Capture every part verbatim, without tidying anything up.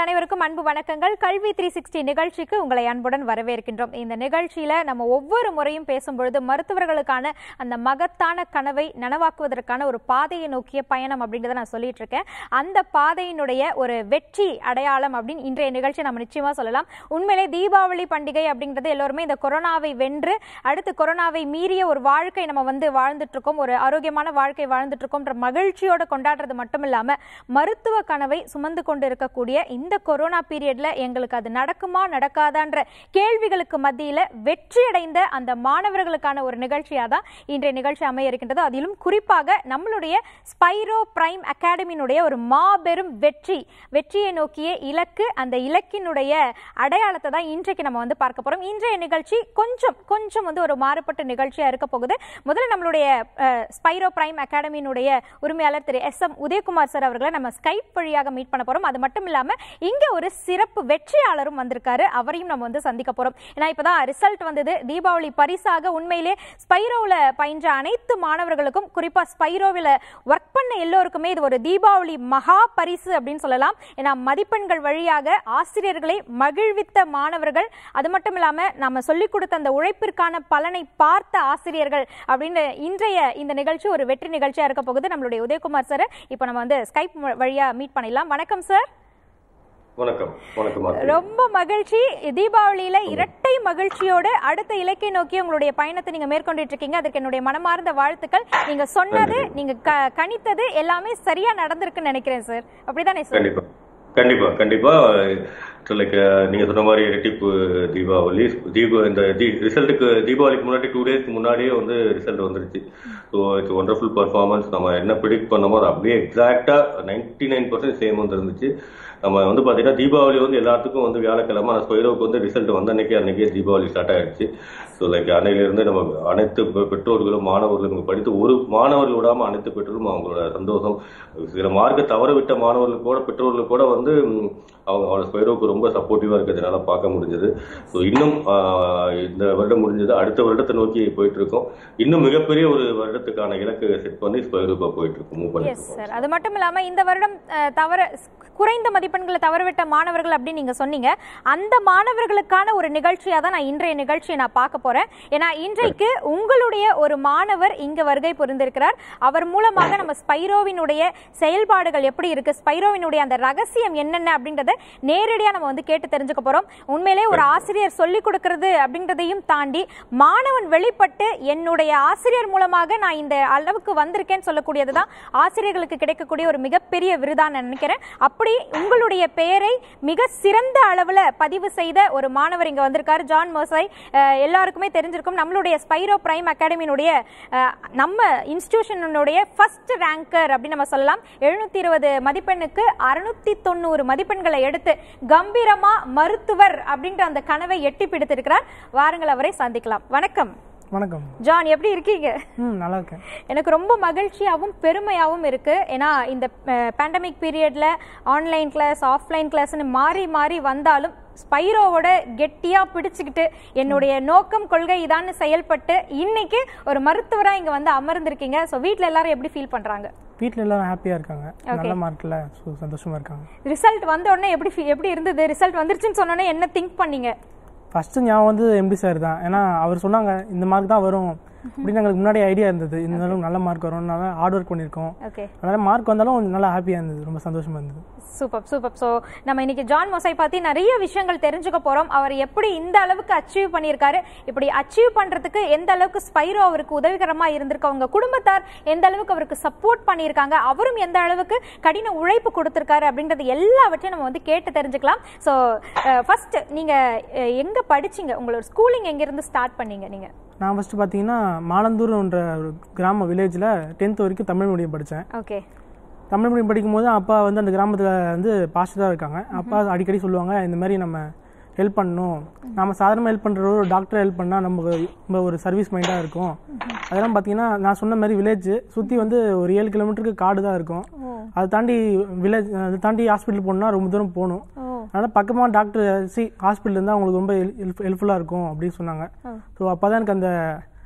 அனைவருக்கும் அன்பு வணக்கங்கள். கல்வி த்ரீ சிக்ஸ்டி நிகழ்ச்சிக்கு உங்களை அன்புடன் வரவேற்கின்றோம். இந்த நிகழ்ச்சியில நம்ம ஒவ்வொரு முறையும் பேசும்பொழுது மருத்துவர்களுக்கான அந்த மகத்தான கனவை நனவாக்குவதற்கான ஒரு பாதையை நோக்கிய பயணம் அப்படின்றத நான் சொல்லிட்டு இருக்கேன். அந்த பாதையினுடைய ஒரு வெற்றி அடையாளம் அப்படின்னு இன்றைய நிகழ்ச்சி நம்ம நிச்சயமா சொல்லலாம். உண்மையிலே தீபாவளி பண்டிகை அப்படின்றது எல்லோருமே இந்த கொரோனாவை வென்று அடுத்து கொரோனாவை மீறிய ஒரு வாழ்க்கை நம்ம வந்து வாழ்ந்துட்டு இருக்கோம், ஒரு ஆரோக்கியமான வாழ்க்கை வாழ்ந்துட்டு இருக்கோம்ன்ற மகிழ்ச்சியோட கொண்டாடுறது மட்டும் இல்லாம மருத்துவ கனவை சுமந்து கொண்டு இருக்கக்கூடிய இந்த கொரோனா பீரியட்ல எங்களுக்கு அது நடக்குமா நடக்காதான்ற கேள்விகளுக்கு மத்தியில வெற்றி அடைந்த அந்த மாணவர்களுக்கான ஒரு நிகழ்ச்சியா தான் இன்றைய நிகழ்ச்சி அமைய இருக்கின்றது. அதிலும் குறிப்பாக நம்மளுடைய ஸ்பைரோ பிரைம் அகாடமியினுடைய ஒரு மாபெரும் வெற்றி வெற்றியை நோக்கிய இலக்கு, அந்த இலக்கினுடைய அடையாளத்தை தான் இன்றைக்கு நம்ம வந்து பார்க்க போறோம். இன்றைய நிகழ்ச்சி கொஞ்சம் கொஞ்சம் வந்து ஒரு மாறுபட்ட நிகழ்ச்சியா இருக்க போகுது. முதல்ல நம்மளுடைய ஸ்பைரோ பிரைம் அகாடமியினுடைய உரிமையாளர் திரு எஸ் எம் உதயகுமார் சார் அவர்களை நம்ம ஸ்கைப் வழியாக மீட் பண்ண போறோம். அது மட்டும் இல்லாம இங்க ஒரு சிறப்பு வெற்றியாளரும் வந்திருக்காரு, அவரையும் நம்ம வந்து சந்திக்க போறோம். ஏன்னா இப்பதான் ரிசல்ட் வந்தது. தீபாவளி பரிசாக உண்மையிலே ஸ்பைரோவில் பயின்ற அனைத்து மாணவர்களுக்கும், குறிப்பா ஸ்பைரோவில் ஒர்க் பண்ண எல்லோருக்குமே இது ஒரு தீபாவளி மகா பரிசு அப்படின்னு சொல்லலாம். ஏன்னா மதிப்பெண்கள் வழியாக ஆசிரியர்களை மகிழ்வித்த மாணவர்கள், அது மட்டும் இல்லாம நம்ம சொல்லிக் கொடுத்த அந்த உழைப்பிற்கான பலனை பார்த்த ஆசிரியர்கள் அப்படின்னு இன்றைய இந்த நிகழ்ச்சி ஒரு வெற்றி நிகழ்ச்சியா இருக்க போகுது. நம்மளுடைய உதயகுமார் சார் இப்ப நம்ம வந்து ஸ்கைப் வழியா மீட் பண்ணிடலாம். வணக்கம் சார். வணக்கம். வணக்கம். ரொம்ப மகிழ்ச்சி. தீபாவளியில இரட்டை மகிழ்ச்சியோடு அடுத்த இலக்கை நோக்கி உங்களுடைய பயணத்தை நீங்க மேற்கொண்டுட்டு இருக்கீங்க. அதுக்கு என்னுடைய மனமார்ந்த வாழ்த்துக்கள். நீங்க சொன்னது, நீங்க கணித்தது எல்லாமே சரியா நடந்திருக்குன்னு நினைக்கிறேன் சார். அப்படிதானே சார்? கண்டிப்பா கண்டிப்பா கண்டிப்பா லைக் நீங்க சொன்ன மாதிரி இரட்டிப்பு தீபாவளி தீப இந்த ரிசல்ட்டுக்கு தீபாவளிக்கு முன்னாடி டூ டேஸ்க்கு முன்னாடியே வந்து ரிசல்ட் வந்துருச்சு. So it's wonderful performance. நம்ம என்ன ப்ரிடிக்ட் பண்ணமோ அது அப்படியே எக்ஸாக்டா நைன்டி நைன் பர்சன்ட் சேம் வந்து இருந்துச்சு. நம்ம வந்து பார்த்தீங்கன்னா தீபாவளி வந்து எல்லாத்துக்கும் வந்து வியாழக்கிழமை, ஆனால் ஸ்பைரோவுக்கு வந்து ரிசல்ட் வந்த அன்னைக்கே அன்னைக்கே தீபாவளி ஸ்டார்ட் ஆயிடுச்சு. ஸோ லைக் அன்னையிலிருந்து நம்ம அனைத்து பெற்றோர்களும் மாணவர்களும் படித்து ஒரு மாணவர்கள் விடாமல் அனைத்து பெற்றோரும் அவங்களோட சந்தோஷம், சில மார்க்கை தவற விட்ட மாணவர்கள் கூட பெற்றோர்கள் கூட வந்து அவங்க அவரோட ஸ்பைரோவுக்கு ரொம்ப சப்போர்ட்டிவாக இருக்கிறதுனால பார்க்க முடிஞ்சது. ஸோ இன்னும் இந்த வருடம் முடிஞ்சது, அடுத்த வருடத்தை நோக்கி போயிட்டு இருக்கோம். இன்னும் மிகப்பெரிய ஒரு வருடத்துக்கான இலக்கு செட் பண்ணி ஸ்பைரோவுக்கு போயிட்டு இருக்கோம். அது மட்டும் இல்லாம இந்த வருடம் தவற குறைந்த மதிப்பெண்களை தவறவிட்ட மாணவர்கள் அப்படின்னு நீங்க சொன்னீங்க. அந்த மாணவர்களுக்கான ஒரு நிகழ்ச்சியா தான் நான் இன்றைய நிகழ்ச்சியை நான் பார்க்க போறேன். ஏன்னா இன்றைக்கு உங்களுடைய ஒரு மாணவர் இங்க வருகை புரிந்திருக்கிறார். அவர் மூலமாக நம்ம ஸ்பைரோவினுடைய செயல்பாடுகள் எப்படி இருக்கு, ஸ்பைரோவினுடைய அந்த ரகசியம் என்னென்ன அப்படின்றத நேரடியா நம்ம வந்து கேட்டு தெரிஞ்சுக்க போறோம். உண்மையிலே ஒரு ஆசிரியர் சொல்லிக் கொடுக்கிறது அப்படின்றதையும் தாண்டி மாணவன் வெளிப்பட்டு என்னுடைய ஆசிரியர் மூலமாக நான் இந்த அளவுக்கு வந்திருக்கேன்னு சொல்லக்கூடியதுதான் ஆசிரியர்களுக்கு கிடைக்கக்கூடிய ஒரு மிகப்பெரிய விருதான் நினைக்கிறேன். அப்படி உங்களுடைய பெயரை மிக சிறந்த அளவுல பதிவு செய்த ஒரு மாணவர் இங்க வந்திருக்காரு, ஜான் மோசாய். எல்லாருக்குமே தெரிஞ்சிருக்கும், நம்மளுடைய ஸ்பைரோ பிரைம் அகாடமியினுடைய நம்ம இன்ஸ்டிடியூஷனுடைய ஃபர்ஸ்ட் ரேங்கர் அப்படின்னு நம்ம சொல்லலாம். எழுநூத்தி இருபது மதிப்பெண்ணுக்கு அறுநூத்தி தொண்ணூறு மதிப்பெண்களை எடுத்து கம்பீரமா மருத்துவர் அப்படின்ற அந்த கனவை எட்டி பிடித்திருக்கிறார். வாருங்கள் அவரை சந்திக்கலாம். வணக்கம். வணக்கம் ஜான், எப்படி இருக்கீங்க? ம், நல்லா இருக்கேன். எனக்கு ரொம்ப மகிழ்ச்சியாகவும் பெருமையாகவும் இருக்கு. ஏன்னா இந்த பேண்டமிக் பீரியட்ல ஆன்லைன் கிளாஸ் ஆஃப்லைன் கிளாஸ்ன்னு மாறி மாறி வந்தாலும் ஸ்பைரோவோட கெட்டியா பிடிச்சுக்கிட்டு என்னுடைய நோக்கம் கொள்கை இதான்னு செயல்பட்டு இன்னைக்கு ஒரு மருத்துவரா இங்க வந்து அமர்ந்திருக்கீங்க. ஸோ வீட்டில் எல்லாரும் எப்படி ஃபீல் பண்றாங்க? வீட்டில் எல்லாரும் ஹாப்பியா இருக்காங்க, நல்ல மார்க்ல சந்தோஷமா இருக்காங்க. ரிசல்ட் வந்த உடனே எப்படி எப்படி இருந்தது? ரிசல்ட் வந்துருச்சுன்னு சொன்னோன்னே என்ன திங்க் பண்ணீங்க? ஃபர்ஸ்ட் ஞாபகம் வந்து எம்பி சார் தான். ஏன்னா அவர் சொன்னாங்க இந்த மார்க் தான் வரும் அப்படின்னு எங்களுக்கு முன்னாடி ஐடியா இருந்தது. இந்த அளவுக்கு நல்ல மார்க் வரும்னால ஹார்ட் ஒர்க் பண்ணியிருக்கோம். அதனால மார்க் வந்தாலும் நல்லா ஹாப்பியாக இருந்தது, ரொம்ப சந்தோஷமா இருந்தது. Super super. ஸோ நம்ம இன்னைக்கு ஜான் மோசாய் பத்தி நிறைய விஷயங்கள் தெரிஞ்சுக்க போறோம். அவர் எப்படி இந்த அளவுக்கு அச்சீவ் பண்ணியிருக்காரு, இப்படி அச்சீவ் பண்றதுக்கு எந்த அளவுக்கு ஸ்பைரோ அவருக்கு உதவிகரமா இருந்திருக்கு, அவங்க குடும்பத்தார் எந்த அளவுக்கு அவருக்கு சப்போர்ட் பண்ணியிருக்காங்க, அவரும் எந்த அளவுக்கு கடின உழைப்பு கொடுத்திருக்காரு அப்படின்றது எல்லாவற்றையும் நம்ம வந்து கேட்டு தெரிஞ்சுக்கலாம். ஸோ ஃபர்ஸ்ட் நீங்க எங்க படிச்சீங்க, உங்களோட ஸ்கூலிங் எங்க இருந்து ஸ்டார்ட் பண்ணீங்க? நீங்க நான் ஃபர்ஸ்ட் பார்த்தீங்கன்னா மாலந்தூர்ன்ற ஒரு கிராம வில்லேஜில் டென்த் வரைக்கும் தமிழ் மீடியம் படித்தேன். ஓகே. தமிழ் மீடியம் படிக்கும்போது அப்பா வந்து அந்த கிராமத்தில் வந்து பாஸ்டராக இருக்காங்க. அப்பா அடிக்கடி சொல்லுவாங்க இந்த மாதிரி நம்ம ஹெல்ப் பண்ணணும், நம்ம சாதாரணமாக ஹெல்ப் பண்ணுற ஒரு டாக்டர் ஹெல்ப் பண்ணால் நமக்கு ரொம்ப ஒரு சர்வீஸ் மைண்டாக இருக்கும். அதெல்லாம் பார்த்தீங்கன்னா நான் சொன்ன மாதிரி வில்லேஜ் சுற்றி வந்து ஒரு ஏழு கிலோமீட்டருக்கு காடு தான் இருக்கும். அதை தாண்டி வில்லேஜ் அதை தாண்டி ஹாஸ்பிட்டல் போகணுன்னா ரொம்ப தூரம் போகணும். அதனால் பக்கமாக டாக்டர் சி ஹாஸ்பிட்டல் இருந்தால் அவங்களுக்கு ரொம்ப ஹெல்ப் ஹெல்ப்ஃபுல்லாக இருக்கும் அப்படின்னு சொன்னாங்க. ஸோ அப்போ தான் எனக்கு அந்த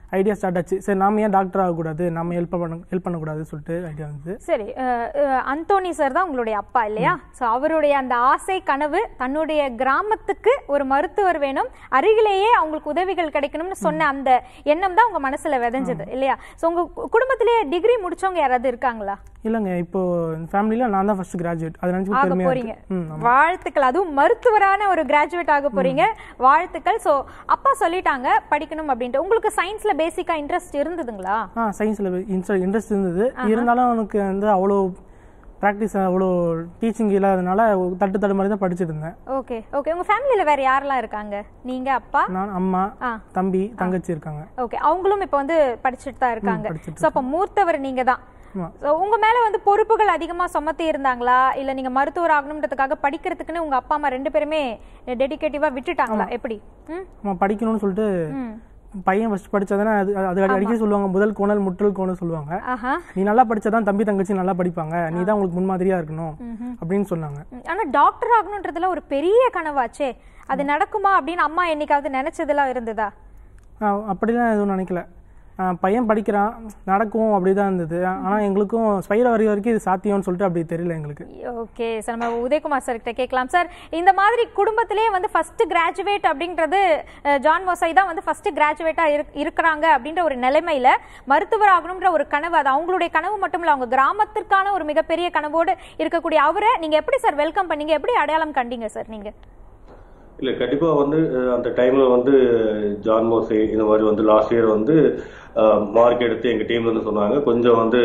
ஐடியா ஸ்டார்ட் ஆச்சு. சரி நாம ஏன் டாக்டர் ஆகக்கூடாது, நம்ம ஹெல்ப் பண்ண ஹெல்ப் பண்ணக்கூடாதுன்னு சொல்லிட்டு ஐடியா வந்து. சரி, அந்தோனி சார் தான் உங்களுடைய அப்பா இல்லையா? ஸோ அவருடைய அந்த ஆசை கனவு தன்னுடைய கிராமத்துக்கு ஒரு மருத்துவர் வேணும், அருகிலேயே அவங்களுக்கு உதவிகள் கிடைக்கணும்னு சொன்ன அந்த எண்ணம் தான் உங்க மனசுல விதைஞ்சது இல்லையா? ஸோ உங்க குடும்பத்திலேயே டிகிரி முடிச்சவங்க யாராவது இருக்காங்களா? இல்லங்க, இப்போ ஃபேமிலில நான் தான் ஃபர்ஸ்ட் கிராஜுவேட். அது நினைச்சு ஆக போறீங்க. வாழ்த்துக்கள். அதுவும் மருத்துவரான ஒரு கிராஜுவேட் ஆக போறீங்க, வாழ்த்துக்கள். சோ அப்பா சொல்லிட்டாங்க படிக்கணும் அப்படின்ட்டு. உங்களுக்கு சயின்ஸ்ல பேசிக்கா இன்ட்ரெஸ்ட் இருந்ததுங்களா? ஆ சயின்ஸ்ல இன்ட்ரெஸ்ட் இருந்தது. இருந்தாலும் எனக்கு வந்து அவ்வளோ பிராக்டிஸ் அவ்வளோ டீச்சிங் இல்லாதனால தட்டு தட்டு மாதிரி தான் படிச்சுட்டு இருந்தேன். Okay okay. உங்க ஃபேமிலியில வேற யாரெல்லாம் இருக்காங்க? நீங்க, அப்பா, நான், அம்மா, தம்பி, தங்கச்சி இருக்காங்க. ஓகே. அவங்களும் இப்போ வந்து படிச்சுட்டு தான் இருக்காங்க. சோ அப்ப மூத்தவர் நீங்க தான். உங்க மேல வந்து பொறுப்புகள் அதிகமா சுமத்தி இருந்தாங்களா, இல்ல நீங்க மருத்துவர் ஆகணும்ன்றதுக்காக படிக்கிறதுக்குன்னு உங்க அப்பா அம்மா ரெண்டு பேருமே டெடிகேட்டிவா விட்டுட்டாங்களா? எப்படி படிக்கணும்னு சொல்லிட்டு பையன் ஃபர்ஸ்ட் படிச்சாதானே அது அது அடிக்கடி சொல்லுவாங்க, முதல் கோணல் முற்றல் கோணல் சொல்லுவாங்க. நீ நல்லா படிச்சாதான் தம்பி தங்கச்சி நல்லா படிப்பாங்க, நீ தான் உங்களுக்கு முன்மாதிரியா இருக்கணும் அப்படின்னு சொன்னாங்க. ஆனா டாக்டர் ஆகணும்ன்றதுல ஒரு பெரிய கனவாச்சே, அது நடக்குமா அப்படின்னு அம்மா என்னைக்காவது நினைச்சதெல்லாம் இருந்ததா? அப்படிலாம் எதுவும் நினைக்கல. பையன் படிக்கிறான், நடக்கும் அப்படிதான் இருந்தது. ஆனா எங்களுக்கும் ஸ்பைரோ வரை வரைக்கும் இது சாத்தியம்னு சொல்லிட்டு அப்படி தெரியல எங்களுக்கு. ஓகே சார், நம்ம உதயகுமார் சார் கிட்ட கேட்கலாம். சார், இந்த மாதிரி குடும்பத்திலேயே வந்து ஃபர்ஸ்ட் கிராஜுவேட் அப்படின்றது ஜான் மோசை தான் வந்து ஃபர்ஸ்ட் கிராஜுவேட்டா இருக்கிறாங்க அப்படின்ற ஒரு நிலைமையில மருத்துவர் ஆகணும்ன்ற ஒரு கனவு, அது அவங்களுடைய கனவு மட்டும் இல்ல, அவங்க கிராமத்திற்கான ஒரு மிகப்பெரிய கனவோடு இருக்கக்கூடிய அவரை நீங்க எப்படி சார் வெல்கம் பண்ணீங்க, எப்படி அடையாளம் கண்டீங்க சார் நீங்க? இல்லை, கண்டிப்பாக வந்து அந்த டைமில் வந்து ஜான் மோசே இந்த மாதிரி வந்து லாஸ்ட் இயர் வந்து மார்க் எடுத்து எங்கள் டீம்ல இருந்து சொன்னாங்க, கொஞ்சம் வந்து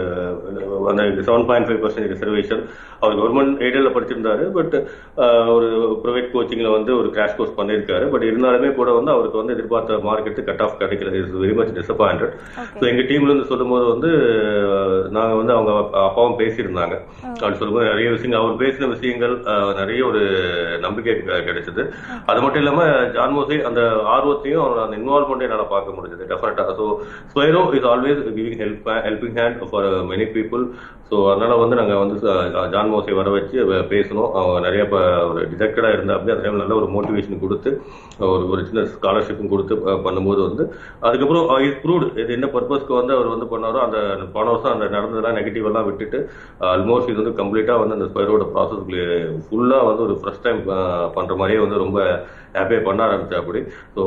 அந்த seven point five percent reservation. அவர் கவர்மெண்ட் எய்டில் படிச்சிருந்தாரு, பட் ஒரு ப்ரைவேட் கோச்சிங்கில் வந்து ஒரு கிராஷ் கோர்ஸ் பண்ணியிருக்காரு. பட் இருந்தாலுமே கூட வந்து அவருக்கு வந்து எதிர்பார்த்த மார்க் எடுத்து கட் ஆஃப் கிடைக்கல. Is very much disappointed. So எங்கள் டீம்ல இருந்து சொல்லும் போது வந்து நாங்கள் வந்து அவங்க அப்பாவும் பேசியிருந்தாங்க. அப்படி சொல்லும்போது நிறைய விஷயங்கள், அவர் பேசின விஷயங்கள் நிறைய ஒரு நம்பிக்கை கிடைச்சது. அது மட்டும் இல்லாம ஜான் மோசே அந்த ஆர்வத்தையும் அவரோட அந்த இன்வால்வ்மெண்ட்டையும் என்னால் பார்க்க முடிஞ்சது டெஃபினட்டா. So Spiro is always giving help helping hand for many people. So அதனால வந்து நாங்கள் வந்து ஜான் மோசை வர வச்சு பேசணும். அவங்க நிறைய ஒரு டிடெக்டடாக இருந்தால் அப்படி அந்த டைம் நல்ல ஒரு மோட்டிவேஷன் கொடுத்து ஒரு ஒரு சின்ன ஸ்காலர்ஷிப்பும் கொடுத்து பண்ணும்போது வந்து அதுக்கப்புறம் இஸ் ப்ரூவ்டு இது என்ன பர்பஸ்க்கு வந்து அவர் வந்து பண்ணாரோ அந்த போன வருஷம் அந்த நடந்ததெல்லாம் நெகட்டிவ் எல்லாம் விட்டுட்டு ஆல்மோஸ்ட் இது வந்து கம்ப்ளீட்டாக வந்து அந்த ஸ்பைரோட ப்ராசஸ் ஃபுல்லாக வந்து ஒரு ஃபர்ஸ்ட் டைம் பண்ணுற மாதிரியே வந்து ரொம்ப ஹாப்பியாக பண்ண ஆரம்பிச்சா அப்படி. ஸோ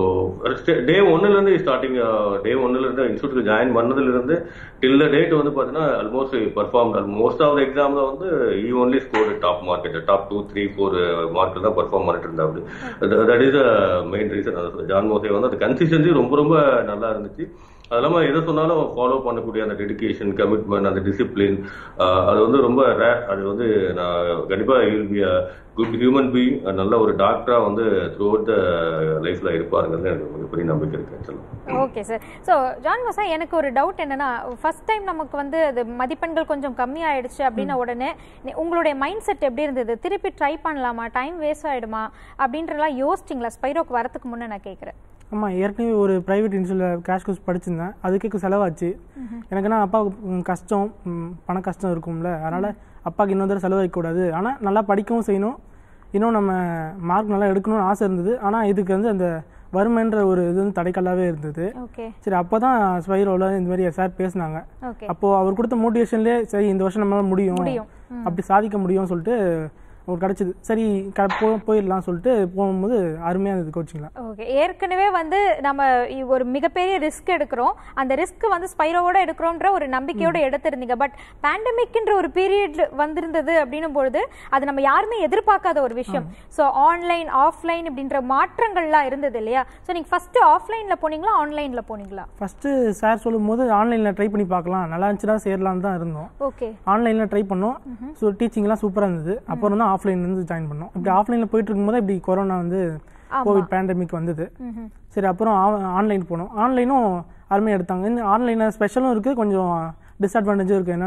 டே ஒன்னுலேருந்து ஸ்டார்டிங் டே ஒன்னுலேருந்து இன்ஸ்டியூட்டுக்கு ஜாயின் பண்ணதுலேருந்து டில் த டேட் வந்து பார்த்தீங்கன்னா almost perform most of the எக்ஸாம்ல வந்து ஈ only score top market top two three four மார்க்கில் தான் பர்ஃபார்ம் பண்ணிட்டு இருந்தா அப்படி. That is a main reason. John மோசே வந்து அந்த கன்சிஸ்டன்சி ரொம்ப ரொம்ப நல்லா இருந்துச்சு. அது இல்லாமல் எதை சொன்னாலும் ஃபாலோ பண்ணக்கூடிய அந்த டெடிக்கேஷன், கமிட்மெண்ட், அந்த டிசிப்ளின், அது வந்து ரொம்ப ரேர். அது வந்து நான் கண்டிப்பாக will be a good human being, நல்ல ஒரு டாக்டரா வந்து த்ரூ அவுட் த லைஃப்ல இருப்பாருங்கிறது எனக்கு மிகப்பெரிய நம்பிக்கை இருக்கு. Okay sir. ஸோ ஜான் மோசா, எனக்கு ஒரு டவுட் என்னன்னா, ஃபர்ஸ்ட் டைம் நமக்கு வந்து அது மதிப்பெண்கள் கொஞ்சம் கம்மியாயிடுச்சு அப்படின்ன உடனே உங்களுடைய மைண்ட் செட் எப்படி இருந்தது? திருப்பி ட்ரை பண்ணலாமா, டைம் வேஸ்ட் ஆயிடுமா அப்படின்றலாம் யோசிச்சிங்களா ஸ்பைரோக்கு வரதுக்கு முன்னே? நான் கேட்குறேன். ஆமாம், ஏற்கனவே ஒரு ப்ரைவேட் இன்ஸ்டியூட்டில் கிராஷ் கோர்ஸ் படிச்சிருந்தேன். அதுக்கு செலவாச்சு. எனக்குன்னா அப்பாவுக்கு கஷ்டம், பண கஷ்டம் இருக்கும்ல, அதனால் அப்பாவுக்கு இன்னொரு தடவை செலவழிக்கக்கூடாது. ஆனால் நல்லா படிக்கவும் செய்யணும், இன்னும் நம்ம மார்க் நல்லா எடுக்கணும்னு ஆசை இருந்தது. ஆனால் இதுக்கு வந்து அந்த வறுமைன்ற ஒரு இது வந்து தடைக்கல்லாவே இருந்தது. சரி, அப்போ தான் ஸ்பைரோவில் இந்த மாதிரி சார் பேசினாங்க. அப்போது அவர் கொடுத்த மோட்டிவேஷன்லேயே சரி இந்த வருஷம் நம்மளால் முடியும், அப்படி சாதிக்க முடியும்னு சொல்லிட்டு ஒரு கிடைச்சது. சரி போயிடலாம் சொல்லிட்டு போகும்போது அருமையாக இருந்தது கோச்சிங்ல. ஓகே, ஏற்கனவே வந்து நம்ம ஒரு மிகப்பெரிய ரிஸ்க் எடுக்கிறோம், அந்த ரிஸ்க் வந்து ஸ்பைரோவோட எடுக்கிறோன்ற ஒரு நம்பிக்கையோட எடுத்திருந்தீங்க. பட் பேண்டமிக்ன்ற ஒரு பீரியட் வந்திருந்தது அப்படின்னும் பொழுது அது நம்ம யாருமே எதிர்பார்க்காத ஒரு விஷயம். ஸோ ஆன்லைன் ஆஃப்லைன் அப்படின்ற மாற்றங்கள்லாம் இருந்தது இல்லையா? ஸோ நீங்கள் ஃபர்ஸ்ட் ஆஃப்லைனில் போனீங்களா ஆன்லைனில் போனீங்களா? ஃபர்ஸ்ட் சார் சொல்லும் போது ஆன்லைனில் ட்ரை பண்ணி பார்க்கலாம், நல்லா இருந்துச்சுன்னா சேரலான்னு தான் இருந்தோம். ஓகே, ஆன்லைனில் ட்ரை பண்ணோம். ஸோ டீச்சிங்லாம் சூப்பராக இருந்தது. அப்புறம் தான் ஆஃப்லைன் வந்து ஜாயின் பண்ணோம். இப்படி ஆஃப்லைனில் போயிட்டு இருக்கும்போது இப்படி கொரோனா வந்து கோவிட் பேண்டமிக் வந்தது. சரி, அப்புறம் ஆன்லைன் போனோம். ஆன்லைனும் அருமையாக எடுத்தாங்க. இந்த ஆன்லைனில் ஸ்பெஷலும் இருக்குது, கொஞ்சம் டிஸ்அட்வான்டேஜும் இருக்குது. என்னென்னா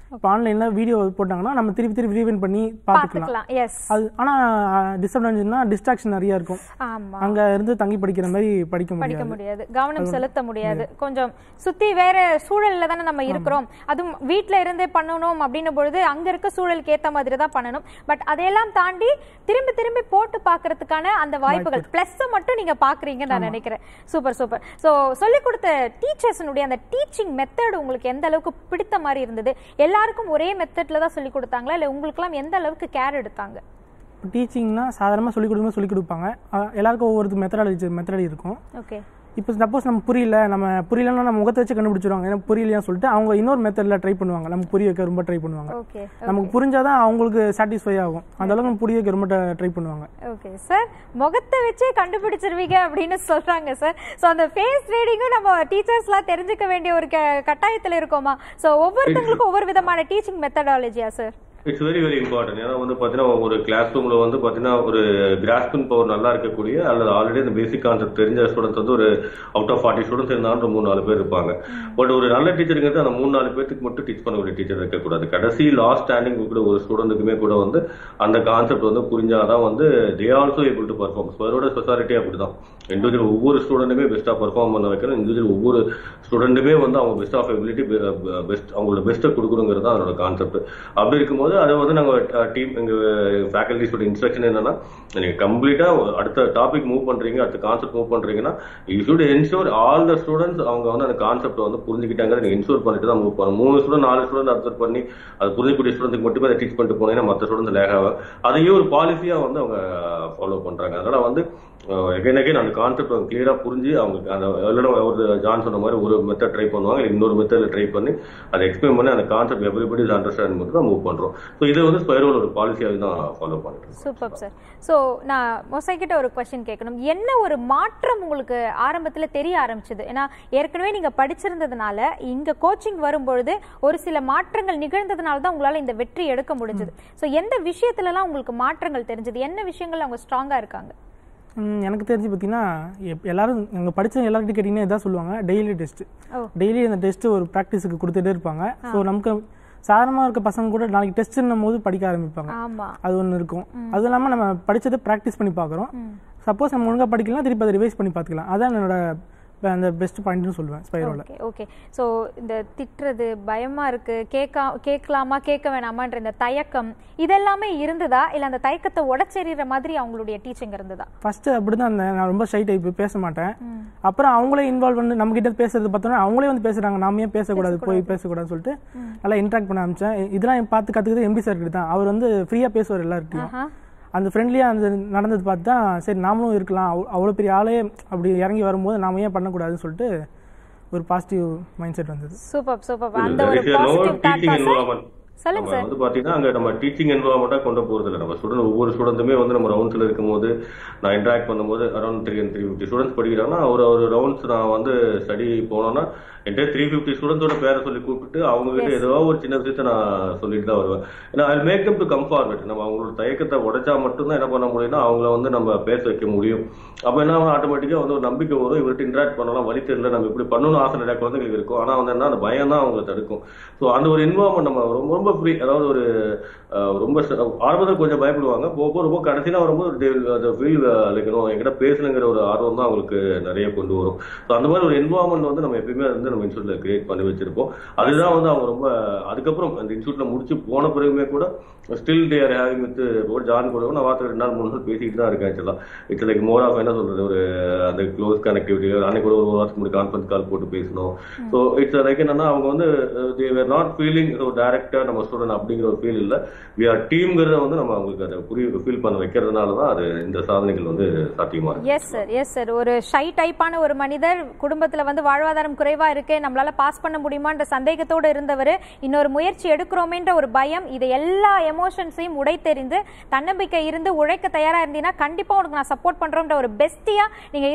இப்போ ஆன்லைனில் வீடியோ போட்டாங்கன்னா நம்ம திருப்பி திருப்பி ரீவைண்ட் பண்ணி பார்த்துக்கலாம். அது ஆனால் டிஸ்அட்வான்டேஜ்னா டிஸ்ட்ராக்ஷன் நிறைய இருக்கும். அங்கே இருந்து தங்கி படிக்கிற மாதிரி படிக்க படிக்க முடியாது, கவனம் செலுத்த முடியாது. கொஞ்சம் சுற்றி வேற சூழலில் தானே நம்ம இருக்கிறோம். அதுவும் வீட்டில் இருந்தே பண்ணணும் அப்படின்னும் பொழுது அங்கே இருக்க சூழலுக்கு ஏற்ற மாதிரி தான் பண்ணணும். பட் அதையெல்லாம் தாண்டி திரும்பி திரும்பி போட்டு பார்க்கறதுக்கான அந்த வாய்ப்புகள் பிளஸ் மட்டும் நீங்க பாக்குறீங்கன்னு நான் நினைக்கிறேன். Super super. ஸோ சொல்லிக் கொடுத்த டீச்சர்ஸனுடைய அந்த டீச்சிங் மெத்தட் உங்களுக்கு எந்த அளவுக்கு பிடித்த மாதிரி இருந்தது? எல்லாருக்கும் ஒரே மெத்தட்ல தான் சொல்லிக் கொடுத்தாங்களா இல்லை உங்களுக்குலாம் எந்த அளவுக்கு கேர் எடுத்தாங்க? டீச்சிங்னா சாதாரணமாக சொல்லிக் கொடுக்கும்போது சொல்லிக் கொடுப்பாங்க. எல்லாருக்கும் ஒவ்வொரு மெத்தடாலஜி மெத்தடாலஜி இருக்கும். ஓகே. இப்போ சப்போஸ் நம்ம புரியல, நம்ம புரியலன்னா நம்ம முகத்தை வச்சு கண்டுபிடிச்சிருவாங்க. ஏன்னா புரியலையா சொல்லிட்டு அவங்க இன்னொரு மெத்தடில் ட்ரை பண்ணுவாங்க. நம்ம புரிய வைக்க ரொம்ப ட்ரை பண்ணுவாங்க. நமக்கு புரிஞ்சாதான் அவங்களுக்கு சாட்டிஸ்ஃபை ஆகும். அந்த அளவுக்கு நம்ம புரிய வைக்க ரொம்ப ட்ரை பண்ணுவாங்க. ஓகே சார், முகத்தை வச்சே கண்டுபிடிச்சிருவீங்க அப்படின்னு சொல்றாங்க சார். ஸோ அந்த ஃபேஸ் ரீடிங்கும் நம்ம டீச்சர்ஸ்லாம் தெரிஞ்சுக்க வேண்டிய ஒரு கட்டாயத்தில் இருக்கோமா? ஸோ ஒவ்வொருத்தவங்களுக்கும் ஒவ்வொரு விதமான டீச்சிங் மெத்தடாலஜியா sir? It's very very important. ஏன்னா வந்து பார்த்தீங்கன்னா ஒரு கிளாஸ் ரூம்ல வந்து பார்த்தீங்கன்னா ஒரு கிராஸ்பிங் பவர் நல்லா இருக்கக்கூடிய அல்லது ஆல்ரெடி அந்த பேசிக் கான்செப்ட் தெரிஞ்ச ஸ்டூடெண்ட்ஸ் வந்து ஒரு அவுட் ஆஃப் ஃபார்ட்டி ஸ்டூடெண்ட்ஸ் இருந்தாலும் ஒரு மூணு நாலு பேர் இருப்பாங்க. பட் ஒரு நல்ல டீச்சருங்கிறது அந்த மூணு நாலு பேருக்கு மட்டும் டீச் பண்ணக்கூடிய டீச்சர் இருக்கக்கூடாது. கடைசி லாஸ்ட் ஸ்டாண்டிங் கூட ஒரு ஸ்டூடெண்ட்டுக்குமே கூட வந்து அந்த கான்செப்ட் வந்து புரிஞ்சாதான் வந்து they also able to perform. அதோட ஸ்பெஷாலிட்டி அப்படிதான். இண்டிவிஜுவல் ஒவ்வொரு ஸ்டூடெண்ட்டுமே பெஸ்ட்டாக பர்ஃபார்ம் பண்ண வைக்கணும். இண்டிவிஜுவல் ஒவ்வொரு ஸ்டூடெண்ட்டுமே வந்து அவங்க பெஸ்ட் ஆஃப் எபிலிட்டி பெஸ்ட் அவங்களோட பெஸ்ட்டை கொடுக்கணுங்கிறது தான் அதோட கான்செப்ட். அப்படி இருக்கும்போது அதை வந்து நாங்கள் டீம் எங்கள் ஃபேக்கல்டிஸோட இன்ஸ்ட்ரக்ஷன் என்னன்னா, நீங்கள் கம்ப்ளீட்டாக அடுத்த டாபிக் மூவ் பண்ணுறீங்க, அடுத்த கான்செப்ட் மூவ் பண்ணுறீங்கன்னா you should ensure all the students அவங்க வந்து அந்த கான்செப்ட் வந்து புரிஞ்சுக்கிட்டாங்க நீங்கள் இன்ஷூர் பண்ணிட்டு தான் மூவ் பண்ணணும். மூணு ஸ்டூடெண்ட் நாலு ஸ்டூடெண்ட் அப்சர்வ் பண்ணி அது புரிஞ்சக்கூடிய ஸ்டூடெண்ட்டுக்கு மட்டுமே அதை டீச் பண்ணிட்டு போனீங்கன்னா மற்ற ஸ்டூடெண்ட்ஸ் லேக் ஆகும். அதையே ஒரு பாலிசியாக வந்து அவங்க ஃபாலோ பண்ணுறாங்க. அதனால் வந்து எகைன் எகைன் அந்த கான்செப்ட் அவங்க கிளியரா புரிஞ்சு அவங்க அந்த ஒரு ஜான் சொன்ன மாதிரி ஒரு மெத்தட் ட்ரை பண்ணுவாங்க, இன்னொரு மெத்தட்ல ட்ரை பண்ணி அதை எக்ஸ்பிளைன் பண்ணி அந்த கான்செப்ட் எவ்ரிபடி இஸ் அண்டர்ஸ்டாண்ட் மட்டும் தான் மூவ் பண்றோம். ஸோ இது வந்து ஸ்பைரோல ஒரு பாலிசியாக தான் ஃபாலோ பண்ணிட்டு. Super sir. ஸோ நான் மொசைக்கிட்ட ஒரு கொஸ்டின் கேட்கணும். என்ன ஒரு மாற்றம் உங்களுக்கு ஆரம்பத்தில் தெரிய ஆரம்பிச்சது? ஏன்னா ஏற்கனவே நீங்க படிச்சிருந்ததுனால இங்க கோச்சிங் வரும்பொழுது ஒரு சில மாற்றங்கள் நிகழ்ந்ததுனால தான் உங்களால இந்த வெற்றி எடுக்க முடிஞ்சது. ஸோ எந்த விஷயத்துலலாம் உங்களுக்கு மாற்றங்கள் தெரிஞ்சது? என்ன விஷயங்கள் அவங்க ஸ்ட்ராங்கா இருக்காங்க? எனக்கு தெரிஞ்சு பார்த்தீங்கன்னா எல்லாரும் எங்கள் படித்த எல்லாருக்கிட்ட கேட்டிங்கன்னா இதான் சொல்லுவாங்க, டெய்லி டெஸ்ட். டெய்லி அந்த டெஸ்ட்டு ஒரு ப்ராக்டிஸுக்கு கொடுத்துட்டே இருப்பாங்க. ஸோ நமக்கு சாதாரணமாக இருக்க பசங்க கூட நாளைக்கு டெஸ்ட்னும் போது படிக்க ஆரம்பிப்பாங்க. அது ஒன்று இருக்கும். அதுவும் இல்லாமல் நம்ம படித்ததை ப்ராக்டிஸ் பண்ணி பார்க்குறோம். சப்போஸ் நம்ம ஒழுங்காக படிக்கலாம், திருப்பி அதை ரிவைஸ் பண்ணி பார்த்துக்கலாம். அதான் என்னோட அந்த பெஸ்ட் பாயிண்ட்னு சொல்லுவேன் ஸ்பைரோல. Okay okay. ஸோ இந்த திட்டுறது, பயமா இருக்கு, கேட்கா கேட்கலாமா கேட்க வேணாமான்ற இந்த தயக்கம் இதெல்லாமே இருந்ததா, இல்லை அந்த தயக்கத்தை உடச்செறிகிற மாதிரி அவங்களுடைய டீச்சிங் இருந்ததா? ஃபர்ஸ்ட் அப்படிதான் இருந்தேன். நான் ரொம்ப ஷை டைப், பேச மாட்டேன். அப்புறம் அவங்களே இன்வால்வ் பண்ணி நம்ம கிட்ட பேசுறது பார்த்தோன்னா அவங்களே வந்து பேசுறாங்க, நாம ஏன் பேசக்கூடாது, போய் பேசக்கூடாதுன்னு சொல்லிட்டு நல்லா இன்ட்ராக்ட் பண்ண ஆரம்பிச்சேன். இதெல்லாம் பார்த்து கற்றுக்கிறது எம்பி சார் கிட்ட தான். அவர் வந்து ஃப்ரீயாக பேசுவார் எல்லாருக்கும். அந்த ஃப்ரெண்ட்லியாக அந்த நடந்தது பார்த்து தான் சரி நாமளும் இருக்கலாம், அவ்வளோ பெரிய ஆளே அப்படி இறங்கி வரும்போது நாம ஏன் பண்ணக்கூடாதுன்னு சொல்லிட்டு ஒரு பாசிட்டிவ் மைண்ட் செட் வந்தது. Super super. அந்த ஒரு பாசிட்டிவ் தாட் சொல்லுங்க சார். வந்து பாத்தீங்கன்னா அங்க நம்ம டீச்சிங் என்வரான்மெண்டா கொண்டு போறது இல்லை. நம்ம ஸ்டூடெண்ட் ஒவ்வொரு ஸ்டூடெண்ட்டுமே வந்து நம்ம ரவுண்ட்ஸ்ல இருக்கும்போது நான் இன்டராக்ட் பண்ணும்போது around three three fifty students படிக்கிறாங்கன்னா ஒரு ஒரு ரவுண்ட்ஸ் நான் வந்து ஸ்டடி போனோம்னா என்கிட்ட த்ரீ ஃபிஃப்டி ஸ்டூடெண்ட்ஸோட பேரை சொல்லி கூப்பிட்டு அவங்க கிட்ட ஏதோ ஒரு சின்ன விஷயத்த நான் சொல்லிட்டு தான் வருவேன். ஏன்னா I make them to come forward. நம்ம அவங்களோட தயக்கத்தை உடைச்சா மட்டும்தான் என்ன பண்ண முடியும்னா அவங்கள வந்து நம்ம பேச வைக்க முடியும். அப்ப என்ன ஆட்டோமேட்டிக்கா வந்து ஒரு நம்பிக்கை வரும், இவர்கிட்ட இன்டராக்ட் பண்ணலாம், வழி தெரியல, நம்ம இப்படி பண்ணணும் ஆசை நிறைய குழந்தைங்களுக்கு இருக்கும். ஆனா வந்து என்ன அந்த பயம் தான் அவங்களை தடுக்கும். ஸோ அந்த ஒரு என்வரான்மெண்ட் நம்ம ரொம்ப ரொம்ப ஃப்ரீ, அதாவது ஒரு ரொம்ப ஆரம்பத்தில் கொஞ்சம் பயப்படுவாங்க, போக ரொம்ப கடைசியில வரும்போது ஃபீல் அழைக்கணும், என்கிட்ட பேசணுங்கிற ஒரு ஆர்வம் தான் அவங்களுக்கு நிறைய கொண்டு வரும். ஸோ அந்த மாதிரி ஒரு என்வரான்மெண்ட் வந்து நம்ம எப்பயுமே வந்து நம்ம இன்ஸ்டியூட்ல கிரியேட் பண்ணி வச்சிருப்போம். அதுதான் வந்து அவங்க ரொம்ப அதுக்கப்புறம் அந்த இன்ஸ்டியூட்ல முடிச்சு போன பிறகுமே கூட still they are having with John கூட நான் வார்த்தை ரெண்டு நாள் மூணு நாள் பேசிட்டு தான் இருக்கேன். ஆக்சுவலா இட்ஸ் லைக் மோர் ஆஃப் என்ன சொல்றது, ஒரு அந்த க்ளோஸ் கனெக்டிவிட்டி. அன்னைக்கு கூட ஒரு வாரத்துக்கு முன்னாடி கான்ஃபரன்ஸ் கால் போட்டு பேசணும். ஸோ இட்ஸ் லைக் என்னன்னா அவங்க வந்து தே வேர் நாட் ஃபீலிங் டைரக்டா நம்ம ஸ்டூடெண்ட் அப்படிங்கிற ஒரு ஃபீல் இல்லை, வி ஆர் டீம்ங்கிறத வந்து நம்ம அவங்களுக்கு அதை புரிய ஃபீல் பண்ண வைக்கிறதுனால தான் அது இந்த சாதனைகள் வந்து சாத்தியமா இருக்கு. Yes sir, yes sir. ஒரு ஷை டைப்பான ஒரு மனிதர், குடும்பத்துல வந்து வாழ்வாதாரம் குறைவா இருக்கு, நம்மளால பாஸ் பண்ண முடியுமான்ற சந்தேகத்தோடு இருந்தவர் இன்னொரு முயற்சி எடுக்கிறோமேன்ற ஒரு பயம், இது எல்லா எமோஷன்ஸையும் உடைத்தெறிந்து தன்னம்பிக்கை இருந்து உழைக்க தயாரா இருந்தீங்கன்னா கண்டிப்பா உனக்கு நான் சப்போர்ட் பண்றோம்ன்ற ஒரு பெஸ்டியா நீங்க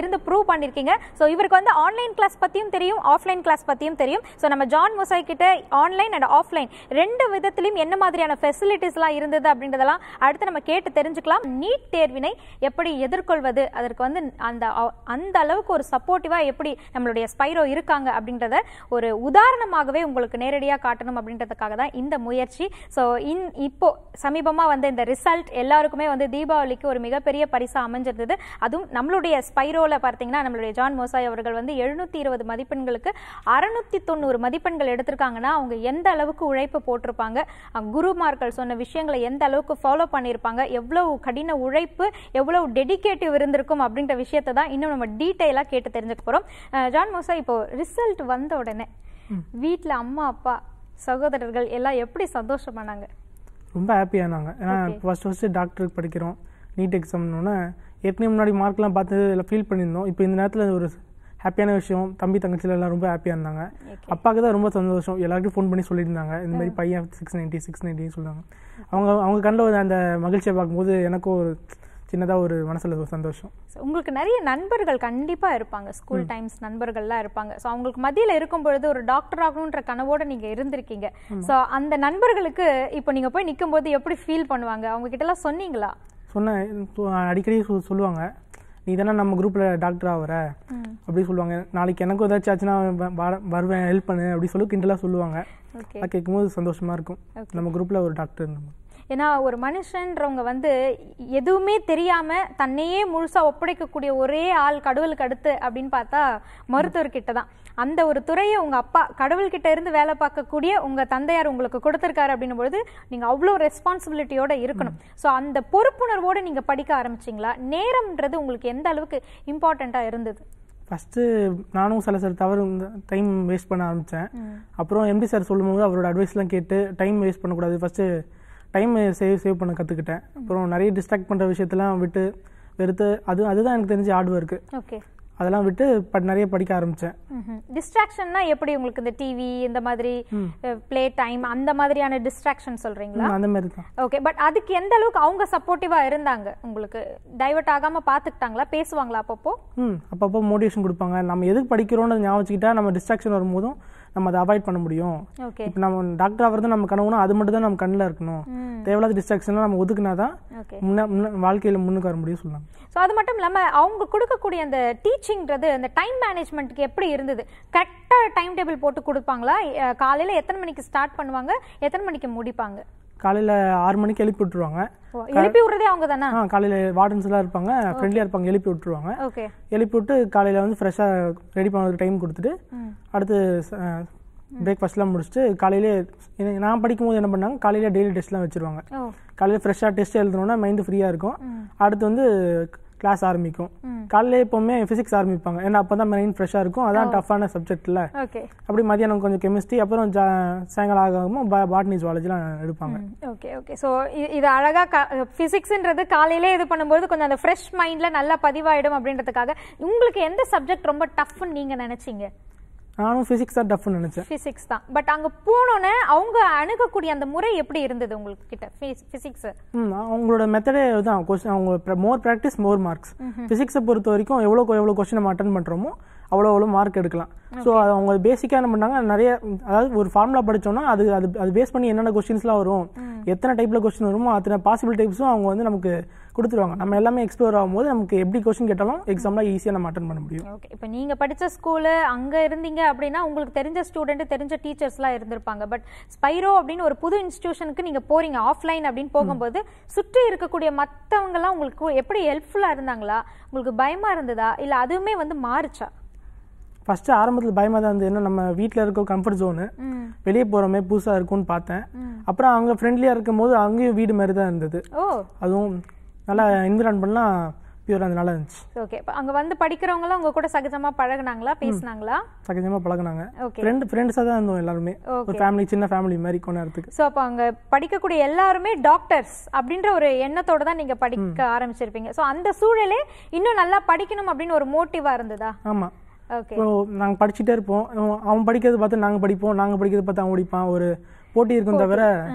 இருந்து ப்ரூவ் பண்ணிருக்கீங்க. ஸோ இவருக்கு வந்து ஆன்லைன் கிளாஸ் பத்தியும் தெரியும், ஆஃப்லைன் கிளாஸ் பத்தியும் தெரியும். ஸோ நம்ம ஜான் மொசாய் கிட்ட ஆன்லைன் அண்ட் ஆஃப்லைன் ரெண்டு விதத்திலும் என்ன மாதிரியான ஃபெசிலிட்டிஸ்லாம் இருந்தது அப்படின்றதெல்லாம் அடுத்து நம்ம கேட்டு தெரிஞ்சுக்கலாம். நீட் தேர்வினை எப்படி எதிர்கொள்வது, அதற்கு வந்து அந்த அந்த அளவுக்கு ஒரு சப்போர்ட்டிவா எப்படி நம்மளுடைய ஸ்பைரோ இருக்காங்க அப்படின்றத ஒரு உதாரணமாகவே உங்களுக்கு நேரடியாக காட்டணும் அப்படின்றதுக்காக தான் இந்த முயற்சி. ஸோ இன் இப்போ சமீபமாக வந்து இந்த ரிசல்ட் எல்லாருக்குமே வந்து தீபாவளிக்கு ஒரு மிகப்பெரிய பரிசா அமைஞ்சிருந்தது. அதுவும் நம்மளுடைய ஸ்பைரோல பார்த்தீங்கன்னா நம்மளுடைய ஜான் மொசாய் அவர்கள் வந்து எழுநூத்தி இருபது மதிப்பெண்களுக்கு அறுநூத்தி தொண்ணூறு மதிப்பெண்கள் எடுத்திருக்காங்கன்னா அவங்க எந்த அளவுக்கு உழைப்பு போட்டிருப்பாங்க, குருமார்கள் சொன்ன விஷயங்களை எந்த அளவுக்கு ஃபாலோ பண்ணியிருப்பாங்க, எவ்வளவு கடின உழைப்பு, எவ்வளவு டெடிகேட்டிவ் இருந்திருக்கும் அப்படின்ற விஷயத்தை தான் இன்னும் நம்ம டீட்டெயிலாக கேட்டு தெரிஞ்சுக்க போகிறோம். ஜான் மொசாய், இப்போ ரிசல்ட் வந்த உடனே வீட்டில் அம்மா அப்பா சகோதரர்கள் எல்லாம் எப்படி சந்தோஷமானாங்க? ரொம்ப ஹாப்பியானாங்க. ஏன்னா ஃபர்ஸ்ட் ஃபர்ஸ்ட் டாக்டருக்கு படிக்கிறோம், நீட் எக்ஸாம்னோடனே ஏற்கனவே முன்னாடி மார்க்லாம் பார்த்து எல்லாம் ஃபீல் பண்ணியிருந்தோம். இப்போ இந்த நேரத்தில் ஒரு ஹாப்பியான விஷயம், தம்பி தங்கச்சியில் எல்லாம் ரொம்ப ஹாப்பியாக இருந்தாங்க. அப்பாவுக்கு தான் ரொம்ப சந்தோஷம், எல்லாருக்கும் ஃபோன் பண்ணி சொல்லியிருந்தாங்க இந்த மாதிரி பையன் சிக்ஸ் நைன்ட்டி சிக்ஸ் நைன்ட்டின்னு சொல்லுவாங்க. அவங்க அவங்க கண்ணில் அந்த மகிழ்ச்சியை பார்க்கும்போது எனக்கும் ஒரு சின்னதாக ஒரு மனசில் ஒரு சந்தோஷம். உங்களுக்கு நிறைய நண்பர்கள் கண்டிப்பாக இருப்பாங்க, ஸ்கூல் டைம்ஸ் நண்பர்கள்லாம் இருப்பாங்க. ஸோ அவங்களுக்கு மத்தியில் இருக்கும் பொழுது ஒரு டாக்டர் ஆகணுன்ற கனவோடு நீங்கள் இருந்திருக்கீங்க. ஸோ அந்த நண்பர்களுக்கு இப்போ நீங்கள் போய் நிற்கும் போது எப்படி ஃபீல் பண்ணுவாங்க? அவங்க கிட்டலாம் சொன்னீங்களா? சொன்னேன், அடிக்கடி சொல்லுவாங்க, நீ தானே நம்ம குரூப்பில் டாக்டர் ஆகிற அப்படி சொல்லுவாங்க. நாளைக்கு எனக்கும் ஏதாச்சும் ஆச்சுன்னா வருவேன், ஹெல்ப் பண்ணு அப்படி சொல்லி கிண்டலாக சொல்லுவாங்க. அதை கேட்கும்போது சந்தோஷமாக இருக்கும், நம்ம குரூப்பில் ஒரு டாக்டர் இருந்தோம். ஏன்னா ஒரு மனுஷன்றவங்க வந்து எதுவுமே தெரியாம தன்னையே முழுசா ஒப்படைக்கக்கூடிய ஒரே ஆள் கடவுளுக்கு அடுத்து அப்படின்னு பார்த்தா மருத்துவர்கிட்ட தான். அந்த ஒரு துறையை உங்க அப்பா கடவுள்கிட்ட இருந்து வேலை பார்க்கக்கூடிய உங்க தந்தையார் உங்களுக்கு கொடுத்திருக்காரு அப்படின்னும் பொழுது நீங்க அவ்வளோ ரெஸ்பான்சிபிலிட்டியோட இருக்கணும். ஸோ அந்த பொறுப்புணர்வோடு நீங்க படிக்க ஆரம்பிச்சிங்களா? நேரம்ன்றது உங்களுக்கு எந்த அளவுக்கு இம்பார்ட்டண்டா இருந்தது? ஃபஸ்ட்டு நானும் சில சில தவறு டைம் வேஸ்ட் பண்ண ஆரம்பித்தேன். அப்புறம் எம்டி சார் சொல்லும்போது அவரோட அட்வைஸ்லாம் கேட்டு டைம் வேஸ்ட் பண்ணக்கூடாது, ஃபஸ்ட்டு டைம் சேவ் சேவ் பண்ண கற்றுக்கிட்டேன். அப்புறம் நிறைய டிஸ்ட்ராக்ட் பண்ணுற விஷயத்தெல்லாம் விட்டு வெறுத்து அது அதுதான் எனக்கு தெரிஞ்ச ஹார்ட் ஒர்க்கு. ஓகே, அதெல்லாம் விட்டு நிறைய படிக்க ஆரம்பித்தேன். டிஸ்ட்ராக்ஷன்னா எப்படி உங்களுக்கு இந்த டிவி இந்த மாதிரி ப்ளே டைம் அந்த மாதிரியான டிஸ்ட்ராக்ஷன் சொல்கிறீங்களா? அந்த மாதிரி தான். ஓகே, பட் அதுக்கு எந்த அளவுக்கு அவங்க சப்போர்ட்டிவாக இருந்தாங்க? உங்களுக்கு டைவர்ட் ஆகாமல் பார்த்துக்கிட்டாங்களா? பேசுவாங்களா அப்பப்போ? ம் அப்பப்போ மோட்டிவேஷன் கொடுப்பாங்க. நம்ம எதுக்கு படிக்கிறோன்னு ஞாபகம் வச்சுக்கிட்டா நம்ம டிஸ்ட்ராக்ஷன் வரும்போதும் நம்ம அதை அவாய்ட் பண்ண முடியும். இப்போ நம்ம டாக்டர் ஆகிறது நம்ம கனவுனா அது மட்டும் தான் நம்ம கண்ணில் இருக்கணும். தேவையில்லாத டிஸ்ட்ராக்ஷன்லாம் நம்ம ஒதுக்குனா தான் முன்ன வாழ்க்கையில் முன்னுக்கு வர முடியும் சொல்லலாம். ஸோ அது மட்டும் இல்லாமல் அவங்க கொடுக்கக்கூடிய அந்த டீச்சிங்கிறது அந்த டைம் மேனேஜ்மெண்ட்டுக்கு எப்படி இருந்தது? கரெக்டாக டைம் டேபிள் போட்டு கொடுப்பாங்களா? காலையில் எத்தனை மணிக்கு ஸ்டார்ட் பண்ணுவாங்க, எத்தனை மணிக்கு முடிப்பாங்க? காலையில் ஆறு மணிக்கு எழுப்பி விட்டுருவாங்க. எழுப்பி விடுறதே அவங்க தானே? ஆ, காலையில் வார்டன்ஸ் எல்லாம் இருப்பாங்க, ஃப்ரெண்ட்லியாக இருப்பாங்க, எழுப்பி விட்டுருவாங்க. ஓகே, எழுப்பி விட்டு காலையில் வந்து ஃப்ரெஷ்ஷாக ரெடி பண்ணுறதுக்கு டைம் கொடுத்துட்டு அடுத்து பிரேக்ஃபாஸ்ட்லாம் முடிச்சுட்டு காலையிலே நான் படிக்கும்போது என்ன பண்ணாங்க, காலையில டெய்லி டெஸ்ட்லாம் வச்சிருவாங்க. காலையில் ஃப்ரெஷ்ஷாக டெஸ்ட் எழுதணும்னா மைண்டு ஃப்ரீயாக இருக்கும். அடுத்து வந்து கிளாஸ் ஆரம்பிக்கும். காலையில எப்பவுமே பிசிக்ஸ் ஆரம்பிப்பாங்க, ஏன்னா அப்பதான் மைண்ட் ஃப்ரெஷ்ஷாக இருக்கும், அதான் டஃப்பான சப்ஜெக்ட்ல. அப்படி மதியானம் கொஞ்சம் கெமிஸ்ட்ரி, அப்புறம் சாயங்காலம் ஆகாமல் பாட்னி ஜுவாலஜிலாம் எடுப்பாங்க. ஓகே ஓகே ஸோ இது அழகாக ஃபிசிக்ஸ்ன்றது காலையிலே இது பண்ணும்போது கொஞ்சம் அந்த ஃப்ரெஷ் மைண்டில் நல்லா பதிவாயிடும் அப்படின்றதுக்காக. உங்களுக்கு எந்த சப்ஜெக்ட் ரொம்ப டஃப்னு நீங்கள் நினச்சிங்க? நானும் ஃபிசிக்ஸ் தான் டஃப்னு நினைச்சேன். ஃபிசிக்ஸ் தான். பட் அங்க போனோன்னே அவங்க அணுகக்கூடிய அந்த முறை எப்படி இருந்தது உங்களுக்கு கிட்ட ஃபிசிக்ஸ்? ம் அவங்களோட மெத்தடே தான். கொஸ்டின் அவங்க மோர் ப்ராக்டிஸ் மோர் மார்க்ஸ். ஃபிசிக்ஸை பொறுத்த வரைக்கும் எவ்வளோ எவ்வளோ கொஸ்டின் நம்ம அட்டன் பண்ணுறோமோ அவ்வளோ அவ்வளோ மார்க் எடுக்கலாம். ஸோ அது அவங்க பேசிக்காக என்ன பண்ணாங்க, நிறைய அதாவது ஒரு ஃபார்முலா படித்தோம்னா அது அது அது பேஸ் பண்ணி என்னென்ன கொஸ்டின்ஸ்லாம் வரும், எத்தனை டைப்பில் கொஸ்டின் வருமோ அத்தனை பாசிபிள் டைப்ஸும் அவங்க வந்து நமக்கு கொடுத்துருவாங்க. நம்ம எல்லாமே எக்ஸ்ப்ளோர் ஆகும்போது நமக்கு எப்படி கொஸ்டின் கேட்டாலும் எக்ஸாம்லாம் ஈஸியாக நம்ம அட்டன் பண்ண முடியும். ஓகே, இப்போ நீங்கள் படித்த ஸ்கூலு அங்கே இருந்தீங்க அப்படின்னா உங்களுக்கு தெரிஞ்ச ஸ்டூடெண்ட் தெரிஞ்ச டீச்சர்ஸ்லாம் இருந்திருப்பாங்க. பட் ஸ்பைரோ அப்படின்னு ஒரு புது இன்ஸ்டிடியூஷனுக்கு நீங்கள் போகிறீங்க ஆஃப்லைன் அப்படின்னு போகும்போது சுற்றி இருக்கக்கூடிய மற்றவங்கலாம் உங்களுக்கு எப்படி ஹெல்ப்ஃபுல்லாக இருந்தாங்களா? உங்களுக்கு பயமாக இருந்ததா இல்லை அதுவுமே வந்து மாறுச்சா? ஃபர்ஸ்ட் ஆரம்பத்தில் பயமாக தான் இருந்தது. என்ன நம்ம வீட்டில் இருக்க கம்ஃபர்ட் ஜோனு, வெளியே போகிறோமே புதுசாக இருக்கும்னு பார்த்தேன். அப்புறம் அங்கே ஃப்ரெண்ட்லியாக இருக்கும் போது அங்கேயும் வீடு மாதிரி தான் இருந்தது. அதுவும் நல்லா என்விரான்மெண்ட்லாம் பியூரா நல்லா இருந்துச்சு. ஓகே, அங்கே வந்து படிக்கிறவங்களாம் உங்க கூட சகஜமாக பழகுனாங்களா, பேசினாங்களா? சகஜமாக பழகுனாங்க. ஃப்ரெண்ட் ஃப்ரெண்ட்ஸாக தான் இருந்தோம் எல்லாருமே, ஒரு ஃபேமிலி, சின்ன ஃபேமிலி மாதிரி கொஞ்ச நேரத்துக்கு. ஸோ அப்போ அங்கே படிக்கக்கூடிய எல்லாருமே டாக்டர்ஸ் அப்படின்ற ஒரு எண்ணத்தோட தான் நீங்கள் படிக்க ஆரம்பிச்சிருப்பீங்க. ஸோ அந்த சூழலே இன்னும் நல்லா படிக்கணும் அப்படின்னு ஒரு மோட்டிவாக இருந்ததா? ஆமாம். நாங்கள் படிச்சுட்டே இருப்போம், அவன் படிக்கிறது பார்த்து நாங்கள் படிப்போம், நாங்கள் படிக்கிறது பார்த்து அவன் படிப்பான், ஒரு போட்டி இருக்கும் தவிர